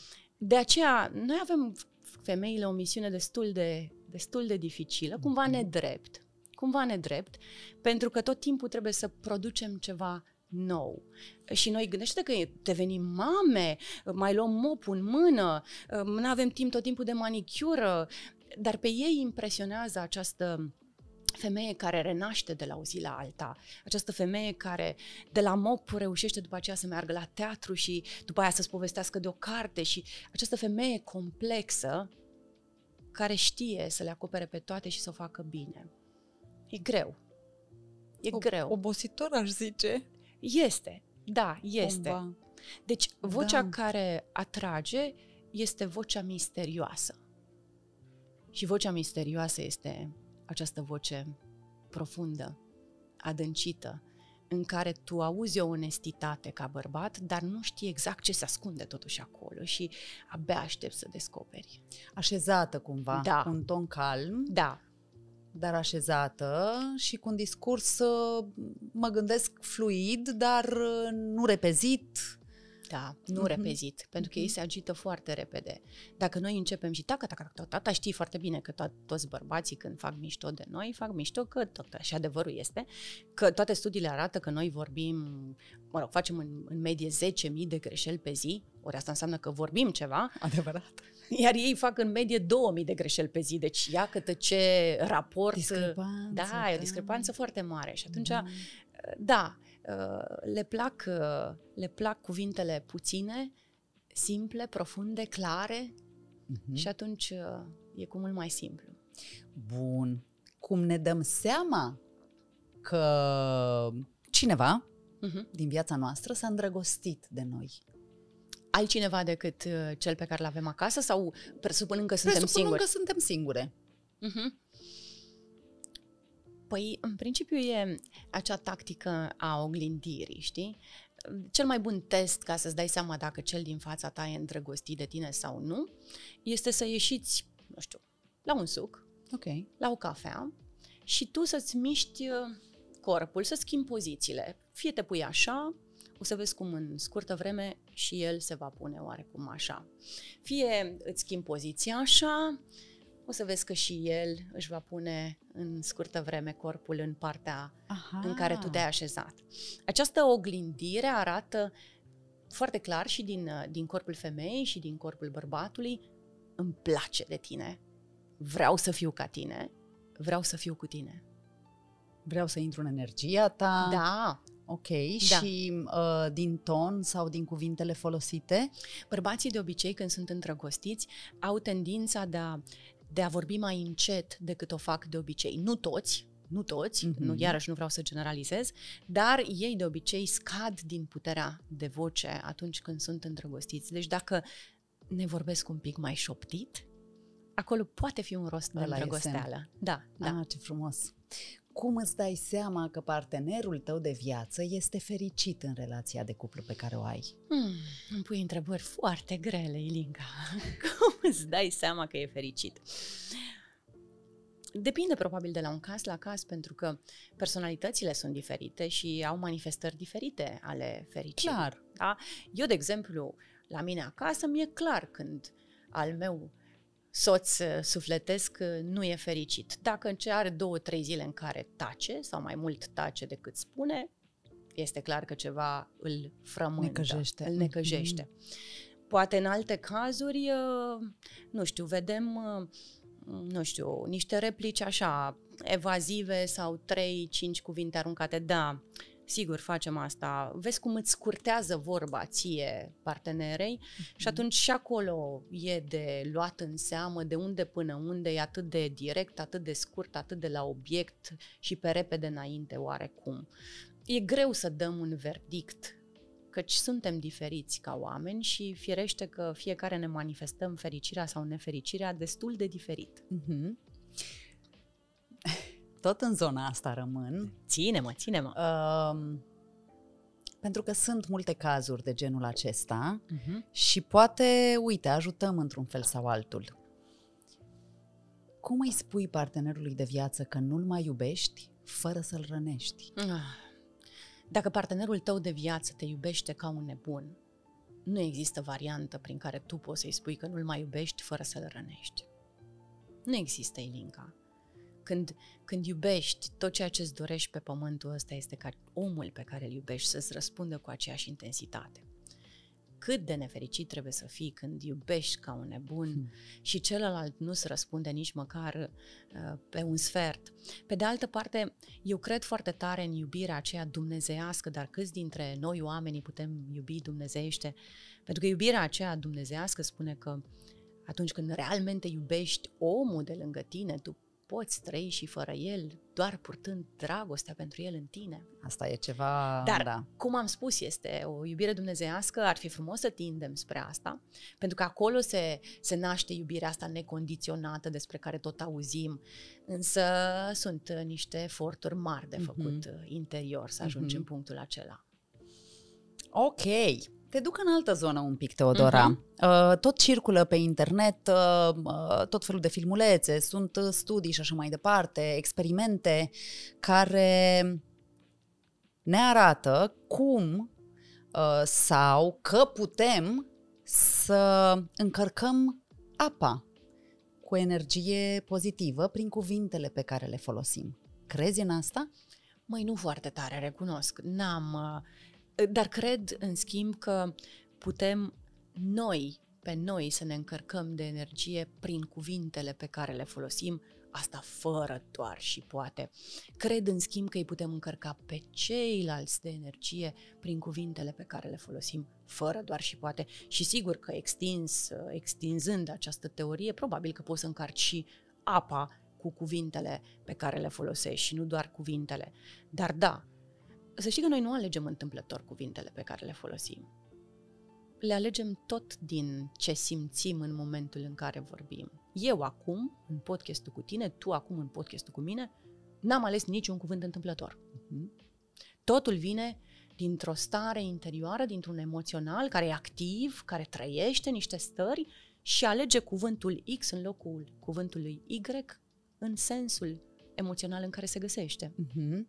De aceea, noi avem, femeile, o misiune destul de, destul de dificilă, cumva nedrept, cumva nedrept, pentru că tot timpul trebuie să producem ceva nou. Și noi, gândește că devenim mame, mai luăm mopul în mână, nu avem timp tot timpul de manicură, dar pe ei impresionează această femeie care renaște de la o zi la alta, această femeie care de la mop reușește după aceea să meargă la teatru și după aia să-ți povestească de o carte, și această femeie complexă care știe să le acopere pe toate și să o facă bine. E greu. E o, greu. Obositor, aș zice. Este, da, este. Cumva. Deci, vocea Da. care atrage este vocea misterioasă. Și vocea misterioasă este această voce profundă, adâncită, în care tu auzi o onestitate ca bărbat, dar nu știi exact ce se ascunde totuși acolo și abia aștepți să descoperi. Așezată cumva, Da. cu un ton calm, Da, dar așezată și cu un discurs, uh, mă gândesc, fluid, dar uh, nu repezit. da, nu Mhm. repezit, pentru că ei se agită foarte repede. Dacă noi începem și tacă, tacă, tacă, tata știi foarte bine că to- toți bărbații când fac mișto de noi, fac mișto că tot așa adevărul este, că toate studiile arată că noi vorbim, mă rog, facem în, în medie zece mii de greșeli pe zi, ori asta înseamnă că vorbim ceva, Adevărat. iar ei fac în medie două mii de greșeli pe zi, deci ia câtă ce raport. Discrepanță, Da, e o da. discrepanță foarte mare și atunci, Da. da, le plac, le plac cuvintele puține, simple, profunde, clare, Mhm. și atunci e cu mult mai simplu. Bun. Cum ne dăm seama că cineva Uh-huh. din viața noastră s-a îndrăgostit de noi? Altcineva decât uh, cel pe care l-avem acasă sau presupunând că suntem Presupunând singuri? că suntem singure. Uh-huh. Păi, în principiu, e acea tactică a oglindirii, știi? Cel mai bun test ca să-ți dai seama dacă cel din fața ta e îndrăgostit de tine sau nu, este să ieșiți, nu știu, la un suc, Ok. la o cafea și tu să-ți miști uh, corpul, să schimbi pozițiile. Fie te pui așa, o să vezi cum în scurtă vreme și el se va pune oarecum așa. Fie îți schimbi poziția așa, o să vezi că și el își va pune în scurtă vreme corpul în partea Aha. în care tu te-ai așezat. Această oglindire arată foarte clar și din, din corpul femeii și din corpul bărbatului: îmi place de tine, vreau să fiu ca tine, vreau să fiu cu tine. Vreau să intru în energia ta. Da, Ok. Da. Și uh, din ton sau din cuvintele folosite? bărbații de obicei când sunt îndrăgostiți au tendința de a, de a vorbi mai încet decât o fac de obicei. Nu toți, nu toți, Mhm. nu, iarăși nu vreau să generalizez, dar ei de obicei scad din puterea de voce atunci când sunt îndrăgostiți. Deci dacă ne vorbesc un pic mai șoptit, acolo poate fi un rost de Ăla e îndrăgosteală. Da, da. Ah, ce frumos. Cum îți dai seama că partenerul tău de viață este fericit în relația de cuplu pe care o ai? Hmm, îmi pui întrebări foarte grele, Ilinca. Cum îți dai seama că e fericit? Depinde probabil de la un caz la caz, pentru că personalitățile sunt diferite și au manifestări diferite ale fericirii. Clar. Da? Eu, de exemplu, la mine acasă mi-e clar când al meu soț sufletesc nu e fericit. Dacă are două, trei zile în care tace sau mai mult tace decât spune, este clar că ceva îl frământă, necăjește. îl necăjește. Mm-hmm. Poate în alte cazuri, nu știu, vedem, nu știu, niște replici așa evazive sau trei, cinci cuvinte aruncate. Da, sigur, facem asta. Vezi cum îți scurtează vorba ție, partenerei, mm-hmm. și atunci și acolo e de luat în seamă de unde până unde, e atât de direct, atât de scurt, atât de la obiect și pe repede înainte oarecum. E greu să dăm un verdict, căci suntem diferiți ca oameni și firește că fiecare ne manifestăm fericirea sau nefericirea destul de diferit. Mm-hmm. Tot în zona asta rămân. Ține-mă, ține-mă. Uh, pentru că sunt multe cazuri de genul acesta uh-huh. și poate, uite, ajutăm într-un fel sau altul. Cum îi spui partenerului de viață că nu-l mai iubești fără să-l rănești? Dacă partenerul tău de viață te iubește ca un nebun, nu există variantă prin care tu poți să-i spui că nu-l mai iubești fără să-l rănești. Nu există, Ilinca. Când, când iubești, tot ceea ce îți dorești pe pământul ăsta este ca omul pe care îl iubești să-ți răspundă cu aceeași intensitate. Cât de nefericit trebuie să fii când iubești ca un nebun hmm. și celălalt nu-ți răspunde nici măcar uh, pe un sfert. Pe de altă parte, eu cred foarte tare în iubirea aceea dumnezeiască, dar câți dintre noi oamenii putem iubi dumnezeiește? Pentru că iubirea aceea dumnezeiască spune că atunci când realmente iubești omul de lângă tine, tu poți trăi și fără el, doar purtând dragostea pentru el în tine. Asta e ceva... Dar, da. cum am spus, este o iubire dumnezeiască, ar fi frumos să tindem spre asta, pentru că acolo se, se naște iubirea asta necondiționată despre care tot auzim, însă sunt niște eforturi mari de făcut mm-hmm. interior să ajungi mm-hmm. în punctul acela. Ok. Te duc în altă zonă un pic, Teodora. Uh-huh. Uh, tot circulă pe internet uh, uh, tot felul de filmulețe, sunt uh, studii și așa mai departe, experimente care ne arată cum uh, sau că putem să încărcăm apa cu energie pozitivă prin cuvintele pe care le folosim. Crezi în asta? Măi, nu foarte tare, recunosc. N-am... Uh... Dar cred, în schimb, că putem noi, pe noi, să ne încărcăm de energie prin cuvintele pe care le folosim, asta fără doar și poate. Cred, în schimb, că îi putem încărca pe ceilalți de energie prin cuvintele pe care le folosim, fără doar și poate. Și sigur că extins, extinzând această teorie, probabil că poți să încarci și apa cu cuvintele pe care le folosești și nu doar cuvintele. Dar da, să știi că noi nu alegem întâmplător cuvintele pe care le folosim. Le alegem tot din ce simțim în momentul în care vorbim. Eu acum, în podcastul cu tine, tu acum în podcastul cu mine, n-am ales niciun cuvânt întâmplător. Totul vine dintr-o stare interioară, dintr-un emoțional care e activ, care trăiește niște stări și alege cuvântul X în locul cuvântului Y în sensul emoțional în care se găsește. Uh-huh.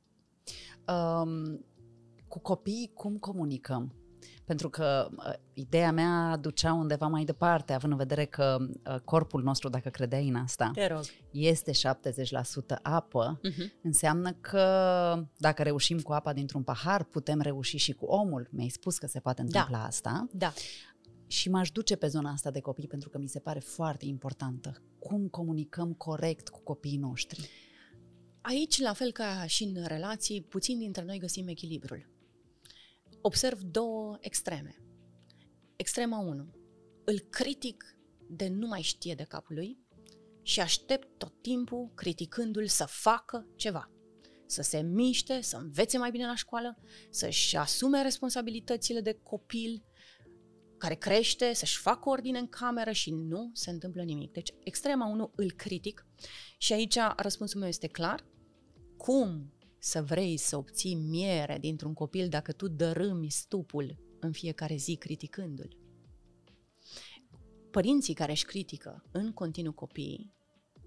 Um, cu copiii cum comunicăm? Pentru că uh, ideea mea ducea undeva mai departe, având în vedere că uh, corpul nostru, dacă credeai în asta, Te rog. este șaptezeci la sută apă, uh-huh. înseamnă că dacă reușim cu apa dintr-un pahar, putem reuși și cu omul. Mi-ai spus că se poate întâmpla da. asta. Da. Și m-aș duce pe zona asta de copii pentru că mi se pare foarte importantă. Cum comunicăm corect cu copiii noștri? Aici, la fel ca și în relații, puțin dintre noi găsim echilibrul. Observ două extreme. Extrema unu. Îl critic de nu mai știe de capul lui și aștept tot timpul criticându-l să facă ceva. Să se miște, să învețe mai bine la școală, să-și asume responsabilitățile de copil care crește, să-și facă ordine în cameră și nu se întâmplă nimic. Deci, extrema unu, îl critic și aici răspunsul meu este clar. Cum să vrei să obții miere dintr-un copil dacă tu dărâmi stupul în fiecare zi criticându-l? Părinții care își critică în continuu copiii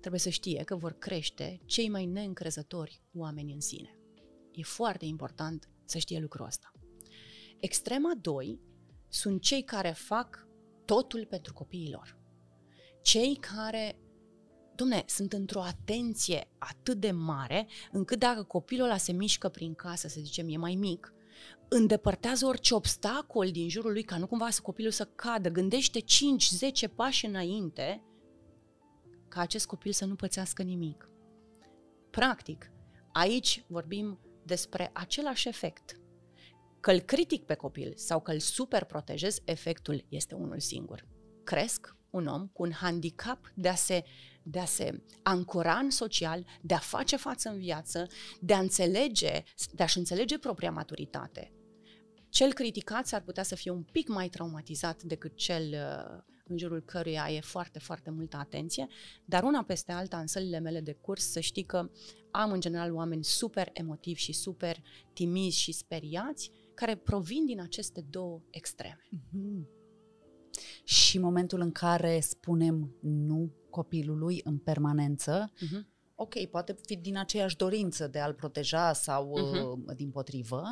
trebuie să știe că vor crește cei mai neîncrezători oameni în sine. E foarte important să știe lucrul ăsta. Extrema doi sunt cei care fac totul pentru copiii lor. Cei care, dom'le, sunt într-o atenție atât de mare, încât dacă copilul ăla se mișcă prin casă, să zicem, e mai mic, îndepărtează orice obstacol din jurul lui, ca nu cumva să copilul să cadă, gândește cinci zece pași înainte, ca acest copil să nu pățească nimic. Practic, aici vorbim despre același efect. Că îl critic pe copil sau că îl super protejez, efectul este unul singur. Cresc un om cu un handicap de a se, de a se ancora în social, de a face față în viață, de a înțelege, de a-și înțelege propria maturitate. Cel criticat s-ar putea să fie un pic mai traumatizat decât cel uh, în jurul căruia e foarte, foarte multă atenție, dar una peste alta în sălile mele de curs să știi că am în general oameni super emotivi și super timizi și speriați care provin din aceste două extreme. Mm-hmm. Și momentul în care spunem nu copilului în permanență, mm-hmm. ok, poate fi din aceeași dorință de a-l proteja sau mm-hmm. uh, dimpotrivă,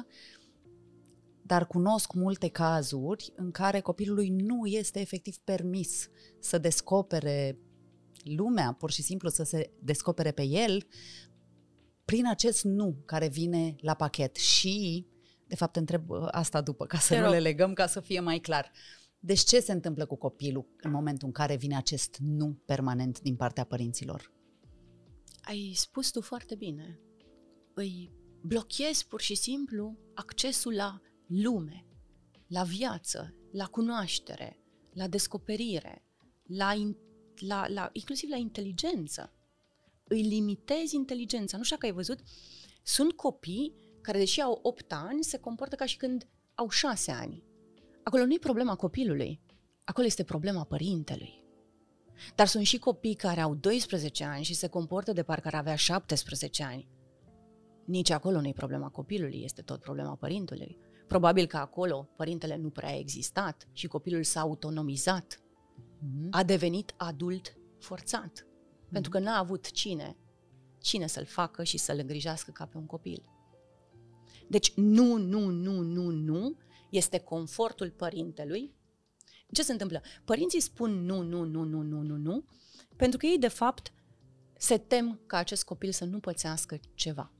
dar cunosc multe cazuri în care copilului nu este efectiv permis să descopere lumea, pur și simplu să se descopere pe el prin acest nu care vine la pachet. Și, de fapt, întreb asta după, ca să Te nu rog. le legăm, ca să fie mai clar. Deci ce se întâmplă cu copilul în momentul în care vine acest nu permanent din partea părinților? Ai spus tu foarte bine. Îi blochezi pur și simplu accesul la lume, la viață, la cunoaștere, la descoperire, la, in, la, la, inclusiv la inteligență. Îi limitezi inteligența. Nu știu dacă ai văzut, sunt copii care, deși au opt ani, se comportă ca și când au șase ani. Acolo nu e problema copilului, acolo este problema părintelui. Dar sunt și copii care au doisprezece ani și se comportă de parcă ar avea șaptesprezece ani. Nici acolo nu e problema copilului, este tot problema părintelui. Probabil că acolo părintele nu prea a existat și copilul s-a autonomizat, mm-hmm. a devenit adult forțat, mm-hmm. pentru că n-a avut cine, cine să-l facă și să-l îngrijească ca pe un copil. Deci nu, nu, nu, nu, nu este confortul părintelui. Ce se întâmplă? Părinții spun nu, nu, nu, nu, nu, nu, nu, pentru că ei de fapt se tem ca acest copil să nu pățească ceva.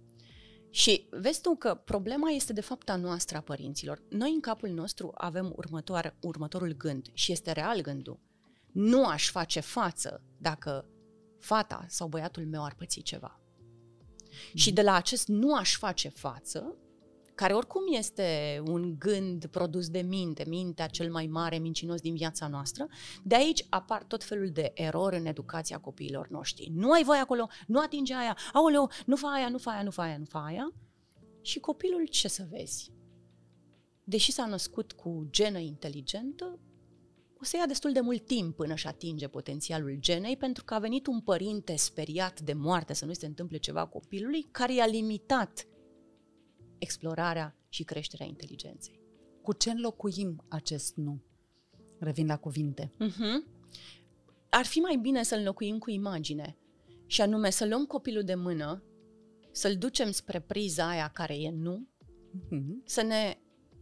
Și vezi tu că problema este de fapt a noastră, a părinților. Noi în capul nostru avem următoare, următorul gând și este real gândul. Nu aș face față dacă fata sau băiatul meu ar păți ceva. Mm. Și de la acest nu aș face față, care oricum este un gând produs de minte, mintea cel mai mare mincinos din viața noastră, de aici apar tot felul de erori în educația copiilor noștri. Nu ai voie acolo, nu atinge aia, aoleu, nu fa aia, nu fa aia, nu fa aia, nu fa aia. Și copilul, ce să vezi? Deși s-a născut cu genă inteligentă, o să ia destul de mult timp până își atinge potențialul genei, pentru că a venit un părinte speriat de moarte să nu se întâmple ceva copilului, care i-a limitat explorarea și creșterea inteligenței. Cu ce înlocuim acest nu? Revin la cuvinte. Uh-huh. Ar fi mai bine să-l înlocuim cu imagine. Și anume să luăm copilul de mână, să-l ducem spre priza aia care e nu, uh-huh. să ne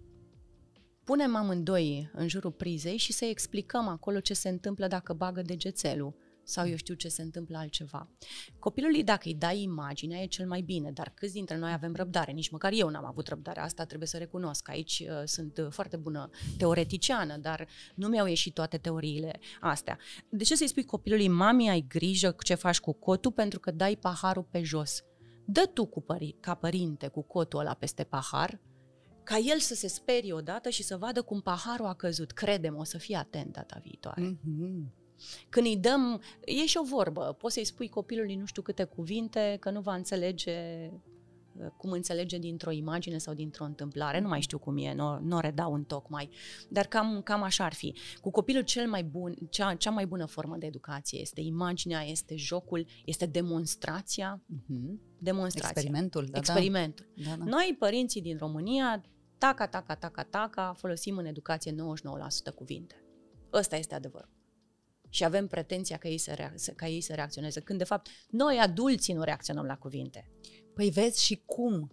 punem amândoi în jurul prizei și să-i explicăm acolo ce se întâmplă dacă bagă degețelul sau eu știu ce se întâmplă altceva. Copilului, dacă îi dai imaginea, e cel mai bine, dar câți dintre noi avem răbdare? Nici măcar eu n-am avut răbdare, asta trebuie să recunosc. Aici uh, sunt foarte bună teoreticiană, dar nu mi-au ieșit toate teoriile astea. De ce să-i spui copilului, mami, ai grijă ce faci cu cotul pentru că dai paharul pe jos? Dă tu cu pări- ca părinte cu cotul ăla peste pahar, ca el să se sperie odată și să vadă cum paharul a căzut. Crede-mă, o să fie atent data viitoare. Mm-hmm. Când îi dăm, e și o vorbă, poți să-i spui copilului nu știu câte cuvinte, că nu va înțelege cum înțelege dintr-o imagine sau dintr-o întâmplare, nu mai știu cum e, nu, nu o redau în tocmai, dar cam, cam așa ar fi. Cu copilul cel mai bun, cea, cea mai bună formă de educație este imaginea, este jocul, este demonstrația, uh-huh. demonstrația. Experimentul. Da, Experimentul. Da, da. Noi, părinții din România, taca, taca, taca, taca, folosim în educație nouăzeci și nouă la sută cuvinte. Ăsta este adevărul. și avem pretenția ca ei să, reac- ca ei să reacționeze, când de fapt noi adulții nu reacționăm la cuvinte. Păi vezi și cum,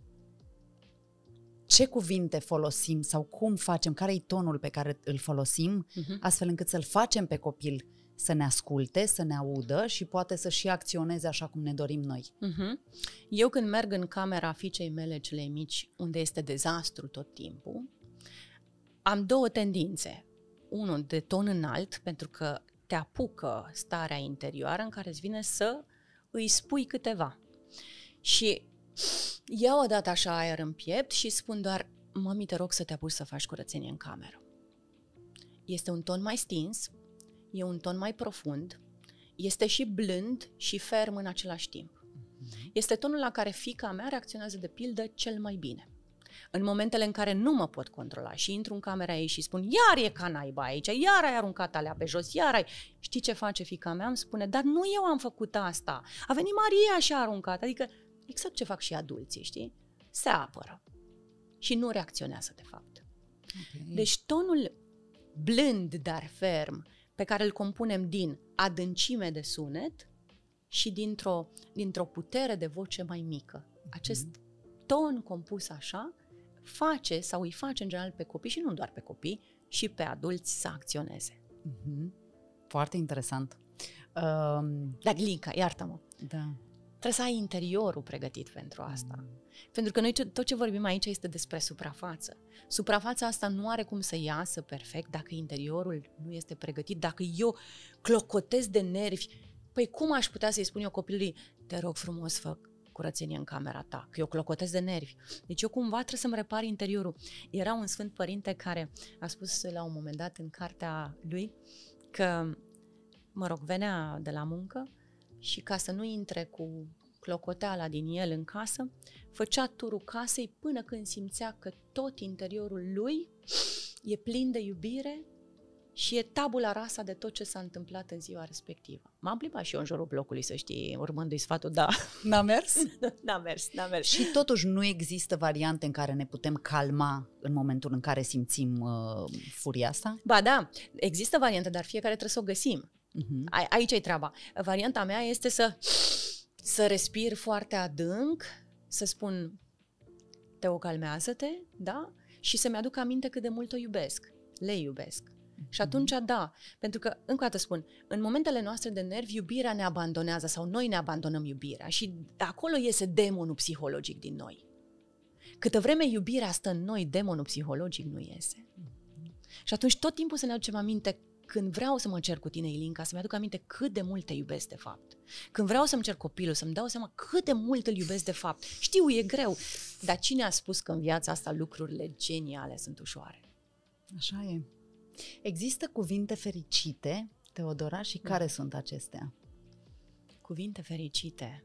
ce cuvinte folosim sau cum facem, care e tonul pe care îl folosim, uh-huh. astfel încât să-l facem pe copil să ne asculte, să ne audă și poate să și acționeze așa cum ne dorim noi. Uh-huh. Eu când merg în camera fiicei mele celei mici, unde este dezastru tot timpul, am două tendințe. Unul de ton înalt, pentru că te apucă starea interioară în care îți vine să îi spui câteva. Și iau odată așa aer în piept și spun doar: mami, te rog să te apuci să faci curățenie în cameră. Este un ton mai stins, e un ton mai profund, este și blând și ferm în același timp. Este tonul la care fiica mea reacționează de pildă cel mai bine. În momentele în care nu mă pot controla și intru în camera ei și spun: iar e ca naiba aici, iar ai aruncat alea pe jos, iar ai... Știi ce face fiica mea? Îmi spune: dar nu eu am făcut asta, a venit Maria și a aruncat. Adică exact ce fac și adulții, știi? Se apără și nu reacționează de fapt. Okay. Deci tonul blând, dar ferm, pe care îl compunem din adâncime de sunet și dintr-o, dintr-o putere de voce mai mică. Acest mm-hmm. ton compus așa face sau îi face în general pe copii, și nu doar pe copii, și pe adulți să acționeze. Mm-hmm. Foarte interesant. Um... Dar, Linca, iartă-mă, da. trebuie să ai interiorul pregătit pentru asta. Mm. Pentru că noi tot ce vorbim aici este despre suprafață. Suprafața asta nu are cum să iasă perfect dacă interiorul nu este pregătit, dacă eu clocotez de nervi. Păi cum aș putea să-i spun eu copilului: te rog frumos, fă curățenie în camera ta, că eu clocotez de nervi. Deci eu cumva trebuie să-mi repar interiorul. Era un sfânt părinte care a spus la un moment dat în cartea lui că, mă rog, venea de la muncă și ca să nu intre cu clocoteala din el în casă, făcea turul casei până când simțea că tot interiorul lui e plin de iubire și e tabula rasa de tot ce s-a întâmplat în ziua respectivă. M-am plimbat și eu în jurul blocului, să știi, urmându-i sfatul, da. N-a mers? N-a mers, n-a mers. Și totuși nu există variante în care ne putem calma în momentul în care simțim uh, furia asta? Ba da, există variante, dar fiecare trebuie să o găsim. Uh-huh. A, aici e treaba. Varianta mea este să, să respir foarte adânc, să spun: Teo, calmează-te, da? Și să-mi aduc aminte cât de mult o iubesc. Le iubesc. Mm-hmm. Și atunci, da, pentru că, încă o dată spun, în momentele noastre de nervi, iubirea ne abandonează sau noi ne abandonăm iubirea și acolo iese demonul psihologic din noi. Câtă vreme iubirea stă în noi, demonul psihologic nu iese. Mm-hmm. Și atunci tot timpul să ne aducem aminte: când vreau să mă cer cu tine, Ilinca, să-mi aduc aminte cât de mult te iubesc de fapt. Când vreau să-mi cer copilul, să-mi dau seama cât de mult îl iubesc de fapt. Știu, e greu, dar cine a spus că în viața asta lucrurile geniale sunt ușoare? Așa e. Există cuvinte fericite, Teodora, și care mm. sunt acestea? Cuvinte fericite?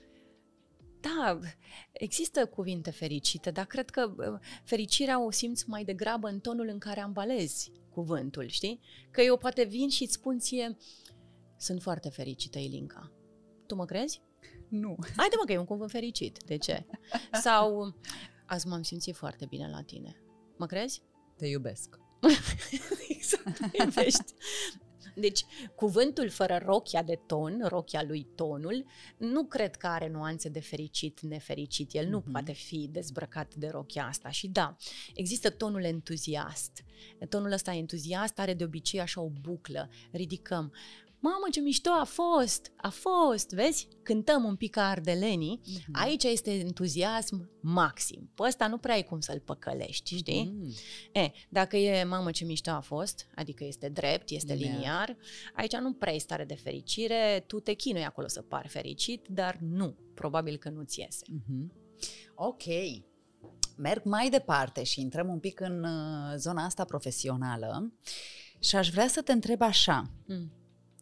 Da, există cuvinte fericite, dar cred că fericirea o simți mai degrabă în tonul în care ambalezi cuvântul, știi? Că eu poate vin și îți spun ție: sunt foarte fericită, Ilinca. Tu mă crezi? Nu. Haide mă, că e un cuvânt fericit. De ce? Sau: azi m-am simțit foarte bine la tine. Mă crezi? Te iubesc. Exact, te iubești. Deci, cuvântul fără rochia de ton, rochia lui tonul, nu cred că are nuanțe de fericit, nefericit. El nu mm-hmm. poate fi dezbrăcat de rochia asta. Și da, există tonul entuziast. Tonul ăsta entuziast are de obicei așa o buclă. Ridicăm: mamă, ce mișto a fost, a fost, vezi? Cântăm un pic ca ardelenii. Mm-hmm. Aici este entuziasm maxim. Pe ăsta nu prea ai cum să-l păcălești, știi? Mm. E, dacă e mamă, ce mișto a fost, adică este drept, este Linear. liniar, aici nu prea e stare de fericire, tu te chinui acolo să pari fericit, dar nu, probabil că nu-ți iese. Mm-hmm. Ok. Merg mai departe și intrăm un pic în uh, zona asta profesională și aș vrea să te întreb așa. Mm.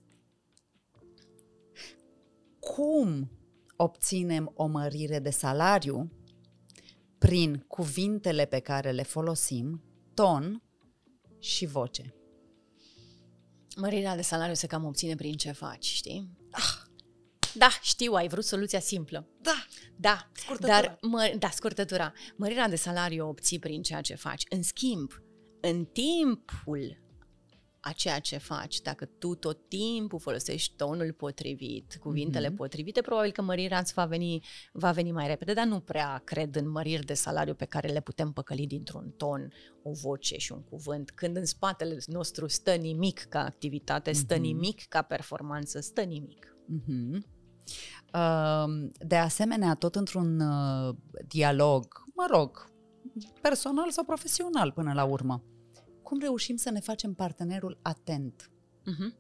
Cum obținem o mărire de salariu prin cuvintele pe care le folosim, ton și voce? Mărirea de salariu se cam obține prin ce faci, știi? Ah, da, știu, ai vrut soluția simplă. Da, da, scurtătura. Dar, mă, da, scurtătura. Mărirea de salariu o obții prin ceea ce faci. În schimb, în timpul a ceea ce faci, dacă tu tot timpul folosești tonul potrivit, cuvintele mm-hmm. potrivite, probabil că mărirea îți va veni, va veni mai repede, dar nu prea cred în măriri de salariu pe care le putem păcăli dintr-un ton, o voce și un cuvânt, când în spatele nostru stă nimic ca activitate, stă mm-hmm. nimic ca performanță, stă nimic. Mm-hmm. Uh, de asemenea, tot într-un uh, dialog, mă rog, personal sau profesional până la urmă, cum reușim să ne facem partenerul atent? Uh-huh.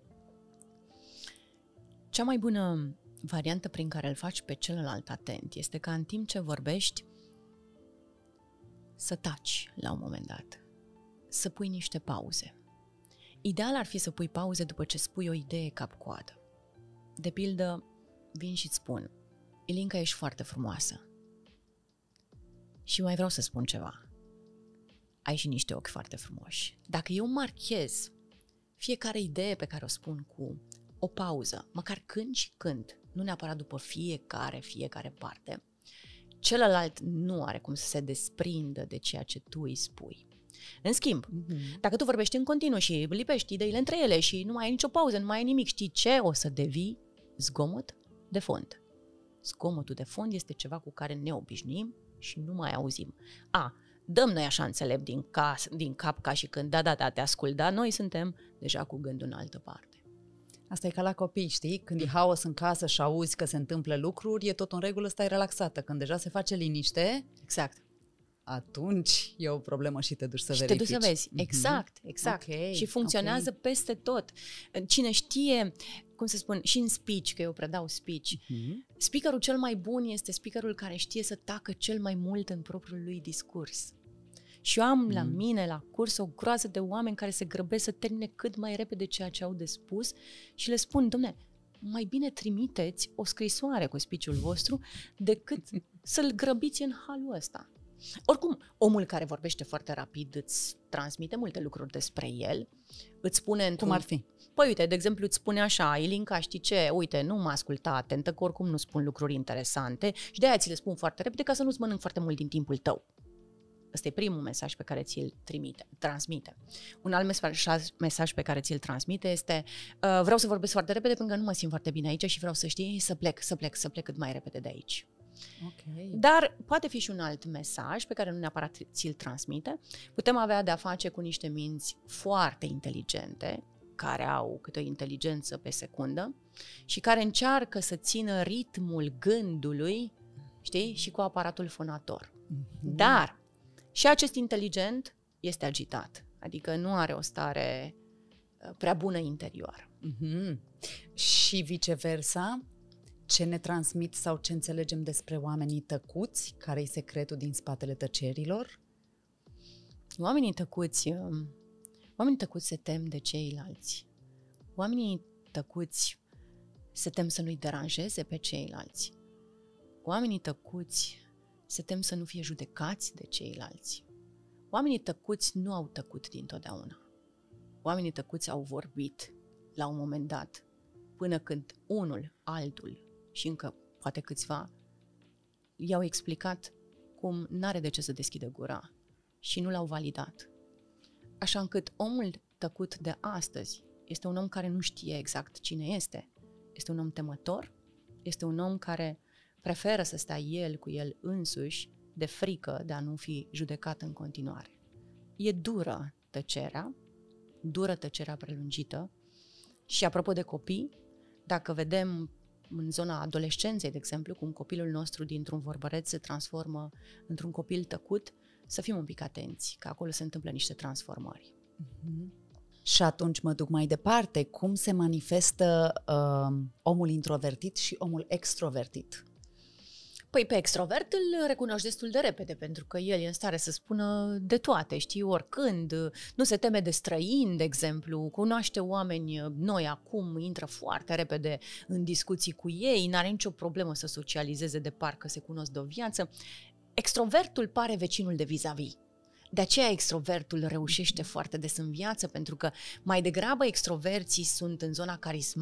Cea mai bună variantă prin care îl faci pe celălalt atent este ca în timp ce vorbești să taci la un moment dat, să pui niște pauze. Ideal ar fi să pui pauze după ce spui o idee cap-coadă. De pildă, vin și-ți spun: Ilinca, ești foarte frumoasă. Și mai vreau să spun ceva. Ai și niște ochi foarte frumoși. Dacă eu marchez fiecare idee pe care o spun cu o pauză, măcar când și când, nu neapărat după fiecare, fiecare parte, celălalt nu are cum să se desprindă de ceea ce tu îi spui. În schimb, mm-hmm. dacă tu vorbești în continuu și lipești ideile între ele și nu mai ai nicio pauză, nu mai ai nimic, știi ce? O să devii zgomot de fond. Zgomotul de fond este ceva cu care ne obișnuim și nu mai auzim. A, dăm noi așa înțelept din, cas, din cap ca și când da, da, da, te ascult, dar noi suntem deja cu gândul în altă parte. Asta e ca la copii, știi? Când e haos în casă și auzi că se întâmplă lucruri, e tot în regulă, stai relaxată. Când deja se face liniște, exact, atunci e o problemă și te duci să și verifici. te duci să vezi. Exact, exact. Okay, și funcționează okay. peste tot. Cine știe, cum să spun, și în speech, că eu predau speech, uh-huh. speakerul cel mai bun este speakerul care știe să tacă cel mai mult în propriul lui discurs. Și eu am mm. la mine, la curs, o groază de oameni care se grăbesc să termine cât mai repede ceea ce au de spus și le spun: dom'le, mai bine trimiteți o scrisoare cu speech-ul vostru decât să-l grăbiți în halul ăsta. Oricum, omul care vorbește foarte rapid îți transmite multe lucruri despre el, îți spune într-un... Cum ar fi? Păi uite, de exemplu, îți spune așa: Ilinca, știi ce? Uite, nu mă asculta atentă, că oricum nu spun lucruri interesante și de-aia ți le spun foarte repede ca să nu-ți mănânc foarte mult din timpul tău. Ăsta e primul mesaj pe care ți-l trimite, transmite. Un alt mesaj, mesaj pe care ți-l transmite este: uh, vreau să vorbesc foarte repede pentru că nu mă simt foarte bine aici și vreau să știi să plec, să plec, să plec cât mai repede de aici. Okay. Dar poate fi și un alt mesaj pe care nu neapărat ți-l transmite. Putem avea de-a face cu niște minți foarte inteligente, care au câte o inteligență pe secundă și care încearcă să țină ritmul gândului, știi, și cu aparatul fonator. Mm-hmm. Dar și acest inteligent este agitat, adică nu are o stare prea bună interior. Mm-hmm. Și viceversa, ce ne transmit sau ce înțelegem despre oamenii tăcuți, care-i secretul din spatele tăcerilor? Oamenii tăcuți, oamenii tăcuți se tem de ceilalți. Oamenii tăcuți se tem să nu-i deranjeze pe ceilalți. Oamenii tăcuți se tem să nu fie judecați de ceilalți. Oamenii tăcuți nu au tăcut dintotdeauna. Oamenii tăcuți au vorbit la un moment dat, până când unul, altul și încă poate câțiva i-au explicat cum n-are de ce să deschidă gura și nu l-au validat. Așa încât omul tăcut de astăzi este un om care nu știe exact cine este. Este un om temător, este un om care preferă să stea el cu el însuși de frică de a nu fi judecat în continuare. E dură tăcerea, dură tăcerea prelungită și apropo de copii, dacă vedem în zona adolescenței, de exemplu, cum copilul nostru dintr-un vorbăreț se transformă într-un copil tăcut, să fim un pic atenți, că acolo se întâmplă niște transformări. Mm-hmm. Și atunci mă duc mai departe. Cum se manifestă uh, omul introvertit și omul extrovertit? Păi pe extrovert îl recunoști destul de repede, pentru că el e în stare să spună de toate, știi, oricând, nu se teme de străini, de exemplu, cunoaște oameni noi acum, intră foarte repede în discuții cu ei, n-are nicio problemă să socializeze de parcă se cunosc de o viață. Extrovertul pare vecinul de vis-a-vis. De aceea extrovertul reușește foarte des în viață, pentru că mai degrabă extroverții sunt în zona carisma-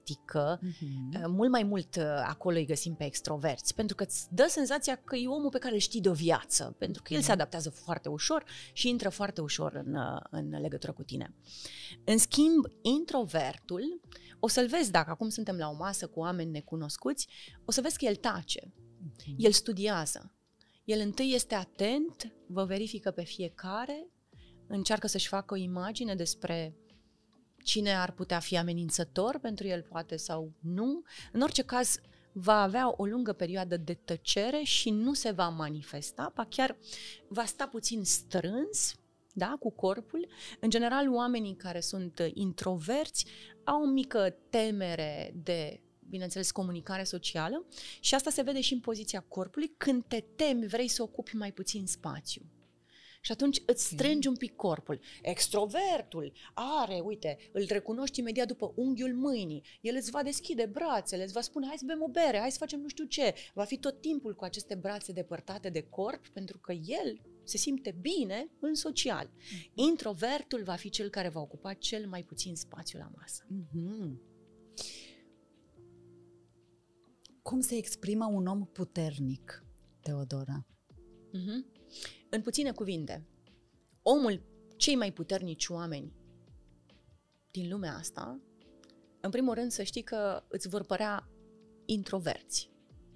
energetică, uh-huh. mult mai mult acolo îi găsim pe extroverți, pentru că îți dă senzația că e omul pe care îl știi de o viață, pentru că el se adaptează foarte ușor și intră foarte ușor în, în legătură cu tine. În schimb, introvertul, o să-l vezi dacă acum suntem la o masă cu oameni necunoscuți, o să vezi că el tace, uh-huh. el studiază, el întâi este atent, vă verifică pe fiecare, încearcă să-și facă o imagine despre cine ar putea fi amenințător pentru el, poate, sau nu. În orice caz, va avea o lungă perioadă de tăcere și nu se va manifesta, ba chiar va sta puțin strâns, da, cu corpul. În general, oamenii care sunt introverți au o mică temere de, bineînțeles, comunicare socială și asta se vede și în poziția corpului. Când te temi, vrei să ocupi mai puțin spațiu. Și atunci îți strângi un pic corpul. Extrovertul are, uite, îl recunoști imediat după unghiul mâinii. El îți va deschide brațele, îți va spune hai să bem o bere, hai să facem nu știu ce. Va fi tot timpul cu aceste brațe depărtate de corp, pentru că el se simte bine în social. Introvertul va fi cel care va ocupa cel mai puțin spațiu la masă. Mm-hmm. Cum se exprimă un om puternic, Teodora? Mm-hmm. În puține cuvinte, omul, cei mai puternici oameni din lumea asta, în primul rând să știi că îți vor părea introverți.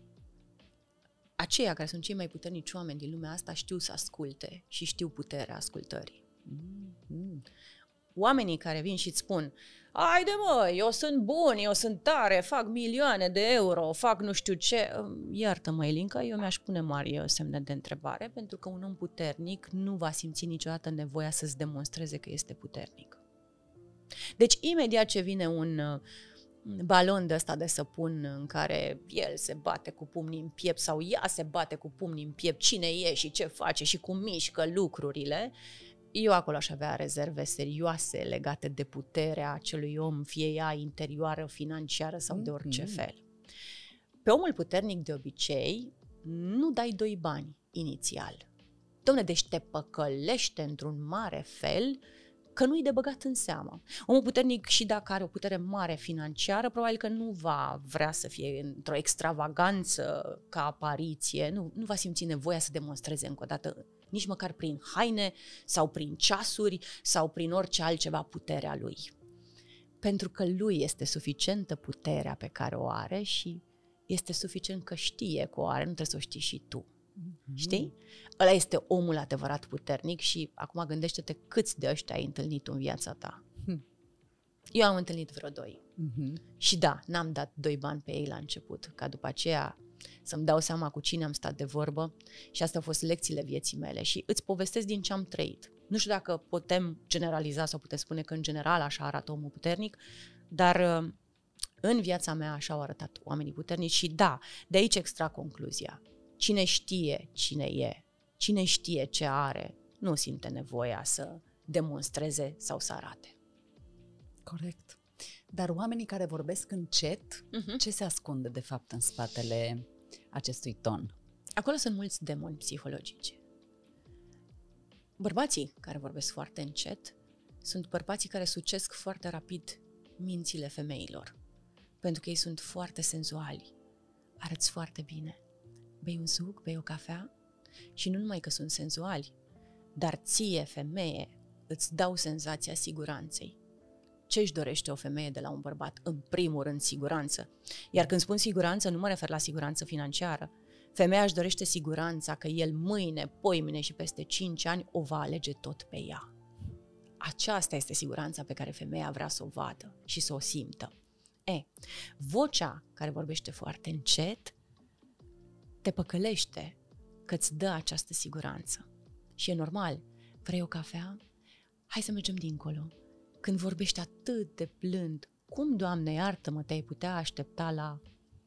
Aceia care sunt cei mai puternici oameni din lumea asta știu să asculte și știu puterea ascultării. Mm-hmm. Oamenii care vin și îți spun haide mă, eu sunt bun, eu sunt tare, fac milioane de euro, fac nu știu ce. Iartă-mă, Elinca, eu mi-aș pune mari semne de întrebare, pentru că un om puternic nu va simți niciodată nevoia să-ți demonstreze că este puternic. Deci, imediat ce vine un balon de ăsta de săpun în care el se bate cu pumnii în piept sau ea se bate cu pumnii în piept, cine e și ce face și cum mișcă lucrurile, eu acolo aș avea rezerve serioase legate de puterea acelui om, fie ea interioară, financiară sau de orice fel. Pe omul puternic, de obicei, nu dai doi bani inițial. Dom'le, deci te păcălește într-un mare fel că nu-i de băgat în seamă. Omul puternic, și dacă are o putere mare financiară, probabil că nu va vrea să fie într-o extravaganță ca apariție, nu, nu va simți nevoia să demonstreze încă o dată, nici măcar prin haine sau prin ceasuri sau prin orice altceva, puterea lui. Pentru că lui este suficientă puterea pe care o are și este suficient că știe că o are, nu trebuie să o știi și tu. Mm-hmm. Știi? Ăla este omul adevărat puternic și acum gândește-te câți de ăștia ai întâlnit în viața ta. Mm. Eu am întâlnit vreo doi. Mm-hmm. Și da, n-am dat doi bani pe ei la început, ca după aceea să-mi dau seama cu cine am stat de vorbă și astea au fost lecțiile vieții mele și îți povestesc din ce am trăit. Nu știu dacă putem generaliza sau putem spune că în general așa arată omul puternic, dar în viața mea așa au arătat oamenii puternici și da, de aici extra concluzia. Cine știe cine e, cine știe ce are, nu simte nevoia să demonstreze sau să arate. Corect. Dar oamenii care vorbesc încet, uh-huh. ce se ascunde de fapt în spatele acestui ton? Acolo sunt mulți demoni psihologici. Bărbații care vorbesc foarte încet sunt bărbații care sucesc foarte rapid mințile femeilor, pentru că ei sunt foarte senzuali, arăți foarte bine, bei un suc, bei o cafea și nu numai că sunt senzuali, dar ție, femeie, îți dau senzația siguranței. Ce își dorește o femeie de la un bărbat? În primul rând, siguranță. Iar când spun siguranță, nu mă refer la siguranță financiară. Femeia își dorește siguranța că el mâine, poimâine și peste cinci ani o va alege tot pe ea. Aceasta este siguranța pe care femeia vrea să o vadă și să o simtă. E, vocea care vorbește foarte încet te păcălește că îți dă această siguranță. Și e normal. Vrei o cafea? Hai să mergem dincolo. Când vorbești atât de blând, cum, Doamne, iartă-mă, te-ai putea aștepta la...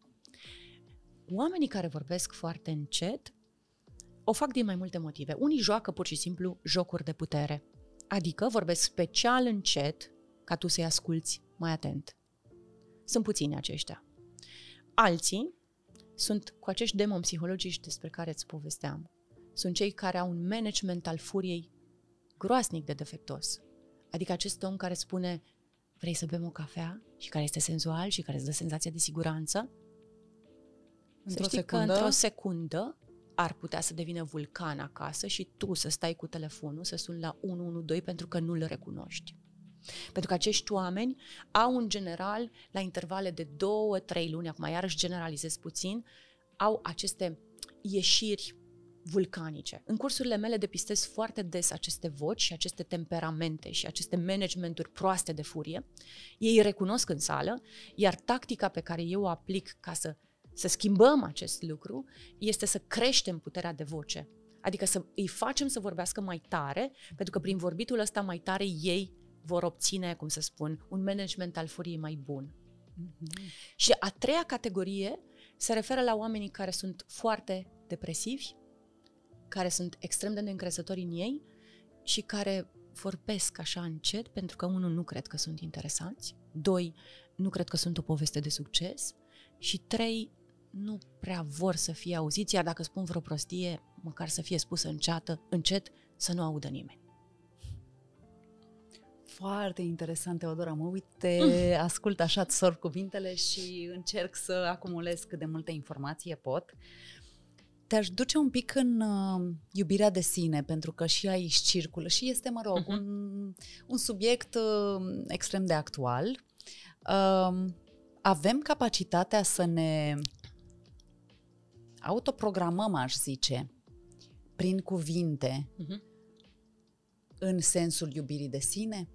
Oamenii care vorbesc foarte încet o fac din mai multe motive. Unii joacă pur și simplu jocuri de putere, adică vorbesc special încet ca tu să-i asculți mai atent. Sunt puțini aceștia. Alții sunt cu acești demoni psihologici despre care îți povesteam. Sunt cei care au un management al furiei groasnic de defectos. Adică acest om care spune, vrei să bem o cafea și care este senzual și care îți dă senzația de siguranță, Într-o să știi secundă? că într-o secundă ar putea să devină vulcan acasă și tu să stai cu telefonul, să suni la unu unu doi pentru că nu-l recunoști. Pentru că acești oameni au în general, la intervale de două, trei luni, acum iarăși generalizez puțin, au aceste ieșiri vulcanice. În cursurile mele depistez foarte des aceste voci și aceste temperamente și aceste managementuri proaste de furie. Ei recunosc în sală, iar tactica pe care eu o aplic ca să, să schimbăm acest lucru este să creștem puterea de voce. Adică să îi facem să vorbească mai tare, pentru că prin vorbitul ăsta mai tare ei vor obține, cum să spun, un management al furiei mai bun. Mm-hmm. Și a treia categorie se referă la oamenii care sunt foarte depresivi, care sunt extrem de neîncrezători în ei și care vorbesc așa încet pentru că, unu, nu cred că sunt interesanți, doi, nu cred că sunt o poveste de succes și trei, nu prea vor să fie auziți, iar dacă spun vreo prostie, măcar să fie spusă înceată, încet, să nu audă nimeni. Foarte interesant, Teodora. Mă uit, te ascult așa, îți sorb cuvintele și încerc să acumulez cât de multe informații pot. Te-aș duce un pic în uh, iubirea de sine, pentru că și aici circulă și este, mă rog, uh-huh. un, un subiect uh, extrem de actual. Uh, avem capacitatea să ne autoprogramăm, aș zice, prin cuvinte, uh-huh. în sensul iubirii de sine?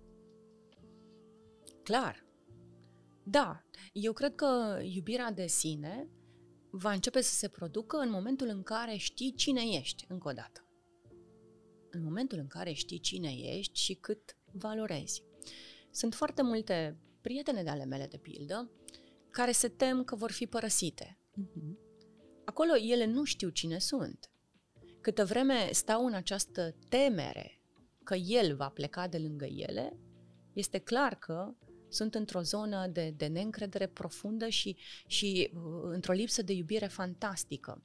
Clar. Da. Eu cred că iubirea de sine va începe să se producă în momentul în care știi cine ești, încă o dată. În momentul în care știi cine ești și cât valorezi. Sunt foarte multe prietene de ale mele, de pildă, care se tem că vor fi părăsite. Uh-huh. Acolo ele nu știu cine sunt. Câtă vreme stau în această temere că el va pleca de lângă ele, este clar că sunt într-o zonă de, de neîncredere profundă și, și uh, într-o lipsă de iubire fantastică.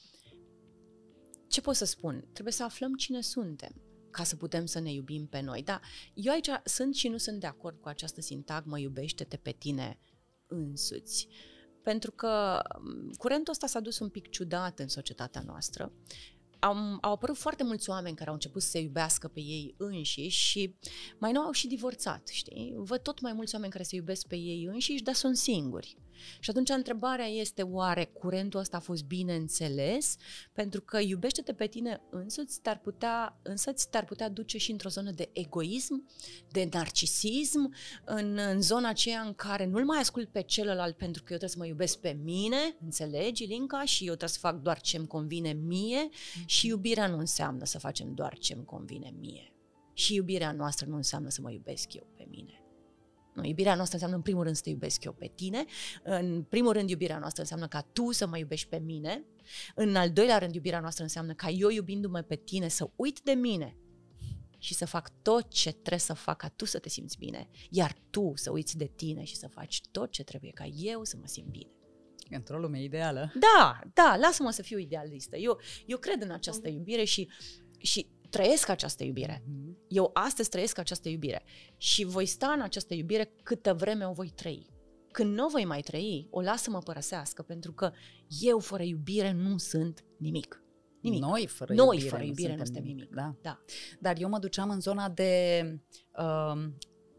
Ce pot să spun? Trebuie să aflăm cine suntem ca să putem să ne iubim pe noi. Da, eu aici sunt și nu sunt de acord cu această sintagmă iubește-te pe tine însuți. Pentru că curentul ăsta s-a dus un pic ciudat în societatea noastră. Am, au apărut foarte mulți oameni care au început să se iubească pe ei înșiși și mai nou au și divorțat, știi? Văd tot mai mulți oameni care se iubesc pe ei înșiși, dar sunt singuri. Și atunci întrebarea este, oare curentul ăsta a fost bine înțeles? Pentru că iubește-te pe tine însuți te-ar putea, însăți te-ar putea duce și într-o zonă de egoism, de narcisism, în, în zona aceea în care nu-l mai ascult pe celălalt pentru că eu trebuie să mă iubesc pe mine, înțelegi, Ilinca? Și eu trebuie să fac doar ce-mi convine mie mm-hmm. și iubirea nu înseamnă să facem doar ce-mi convine mie. Și iubirea noastră nu înseamnă să mă iubesc eu pe mine. Nu, iubirea noastră înseamnă în primul rând să te iubesc eu pe tine, în primul rând iubirea noastră înseamnă ca tu să mă iubești pe mine, în al doilea rând iubirea noastră înseamnă ca eu iubindu-mă pe tine să uit de mine și să fac tot ce trebuie să fac ca tu să te simți bine, iar tu să uiți de tine și să faci tot ce trebuie ca eu să mă simt bine. Într-o lume ideală. Da, da, lasă-mă să fiu idealistă. Eu, eu cred în această iubire și, și trăiesc această iubire. Mm-hmm. Eu astăzi trăiesc această iubire și voi sta în această iubire câtă vreme o voi trăi. Când nu o voi mai trăi, o las să mă părăsească, pentru că eu fără iubire nu sunt nimic. Nimic. Noi fără Noi iubire, fără nu, iubire suntem nu suntem nimic. nimic. Da. Da. Dar eu mă duceam în zona de uh,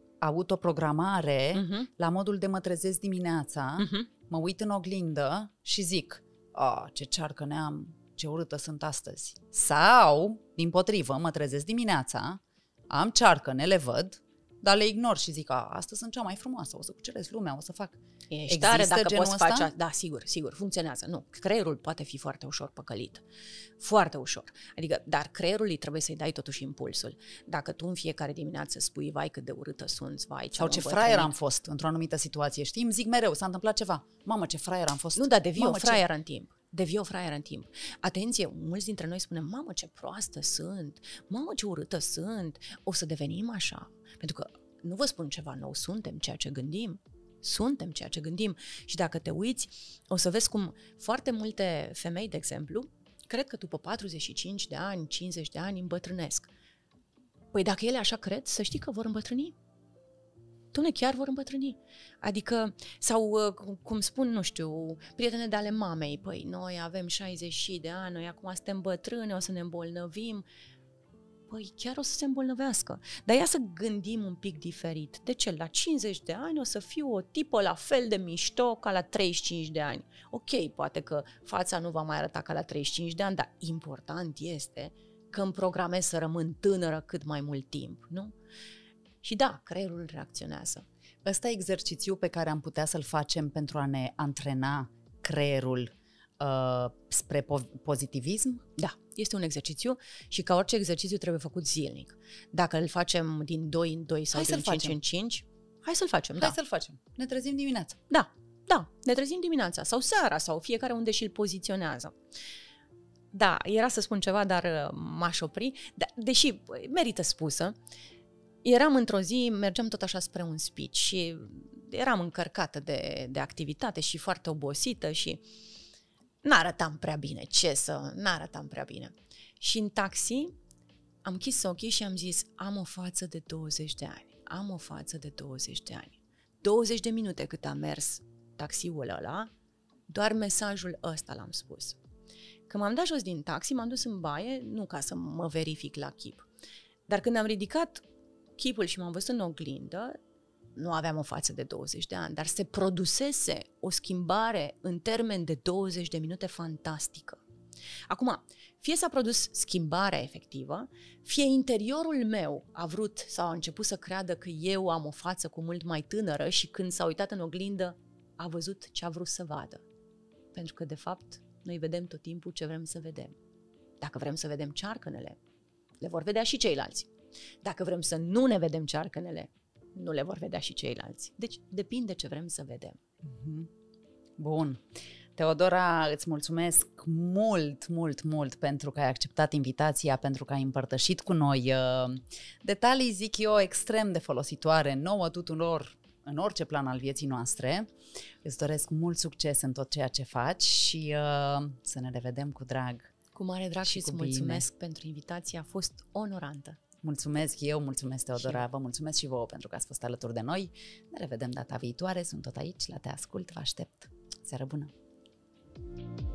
autoprogramare, uh-huh. la modul de mă trezesc dimineața, uh-huh. mă uit în oglindă și zic, oh, ce cearcă ne-am, ce urâtă sunt astăzi. Sau, dimpotrivă, mă trezesc dimineața, am cearcăne, le văd, dar le ignor și zic, a, astăzi sunt cea mai frumoasă, o să cuceresc lumea, o să fac. Ești tare dacă poți face. Da, sigur, sigur, funcționează. Nu, creierul poate fi foarte ușor păcălit. Foarte ușor. Adică, dar creierului trebuie să-i dai totuși impulsul. Dacă tu în fiecare dimineață spui, vai cât de urâtă sunt, vai, sau ce fraier am fost într-o anumită situație, știi? Îmi zic mereu, s-a întâmplat ceva. Mamă, ce fraier am fost. Nu, dar devii mamă, o fraieră ce... în timp. Devii o fraieră în timp. Atenție, mulți dintre noi spunem, mamă, ce proastă sunt, mamă, ce urâtă sunt, o să devenim așa. Pentru că, nu vă spun ceva nou, suntem ceea ce gândim. Suntem ceea ce gândim. Și dacă te uiți, o să vezi cum foarte multe femei, de exemplu, cred că după patruzeci și cinci de ani, cincizeci de ani îmbătrânesc. Păi dacă ele așa cred, să știi că vor îmbătrâni. Doamne, chiar vor îmbătrâni. Adică, sau cum spun, nu știu, prietene de ale mamei, păi noi avem șaizeci de ani, noi acum suntem bătrâni, o să ne îmbolnăvim. Păi chiar o să se îmbolnăvească. Dar ia să gândim un pic diferit. De ce? La cincizeci de ani o să fiu o tipă la fel de mișto ca la treizeci și cinci de ani. Ok, poate că fața nu va mai arăta ca la treizeci și cinci de ani, dar important este că îmi programez să rămân tânără cât mai mult timp, nu? Și da, creierul reacționează. Ăsta e exercițiu pe care am putea să-l facem pentru a ne antrena creierul uh, spre po- pozitivism? Da, este un exercițiu și ca orice exercițiu trebuie făcut zilnic. Dacă îl facem din doi în doi sau hai din cinci în cinci, hai să-l facem, hai da. să-l facem. Ne trezim dimineața. Da, da, ne trezim dimineața sau seara sau fiecare unde și-l poziționează. Da, era să spun ceva, dar m-aș opri, da, deși merită spusă. Eram într-o zi, mergeam tot așa spre un speech și eram încărcată de, de activitate și foarte obosită și n-arătam prea bine, ce să, n-arătam prea bine. Și în taxi am închis ochii și am zis, am o față de douăzeci de ani, am o față de douăzeci de ani. douăzeci de minute cât a mers taxiul ăla, doar mesajul ăsta l-am spus. Când m-am dat jos din taxi, m-am dus în baie, nu ca să mă verific la chip, dar când am ridicat chipul și m-am văzut în oglindă, nu aveam o față de douăzeci de ani, dar se produsese o schimbare în termen de douăzeci de minute fantastică. Acum, fie s-a produs schimbarea efectivă, fie interiorul meu a vrut sau a început să creadă că eu am o față cu mult mai tânără și când s-a uitat în oglindă a văzut ce a vrut să vadă. Pentru că, de fapt, noi vedem tot timpul ce vrem să vedem. Dacă vrem să vedem cearcănele, le vor vedea și ceilalți. Dacă vrem să nu ne vedem cearcănele, nu le vor vedea și ceilalți. Deci depinde ce vrem să vedem. Bun. Teodora, îți mulțumesc mult, mult, mult pentru că ai acceptat invitația, pentru că ai împărtășit cu noi uh, detalii, zic eu, extrem de folositoare, nouă tuturor, în orice plan al vieții noastre. Îți doresc mult succes în tot ceea ce faci și uh, să ne revedem cu drag. Cu mare drag și, și îți mulțumesc bine. Pentru invitație, a fost onorantă. Mulțumesc eu, mulțumesc Teodora, și vă mulțumesc și vouă pentru că ați fost alături de noi. Ne revedem data viitoare, sunt tot aici, la Te Ascult, vă aștept. Seară bună!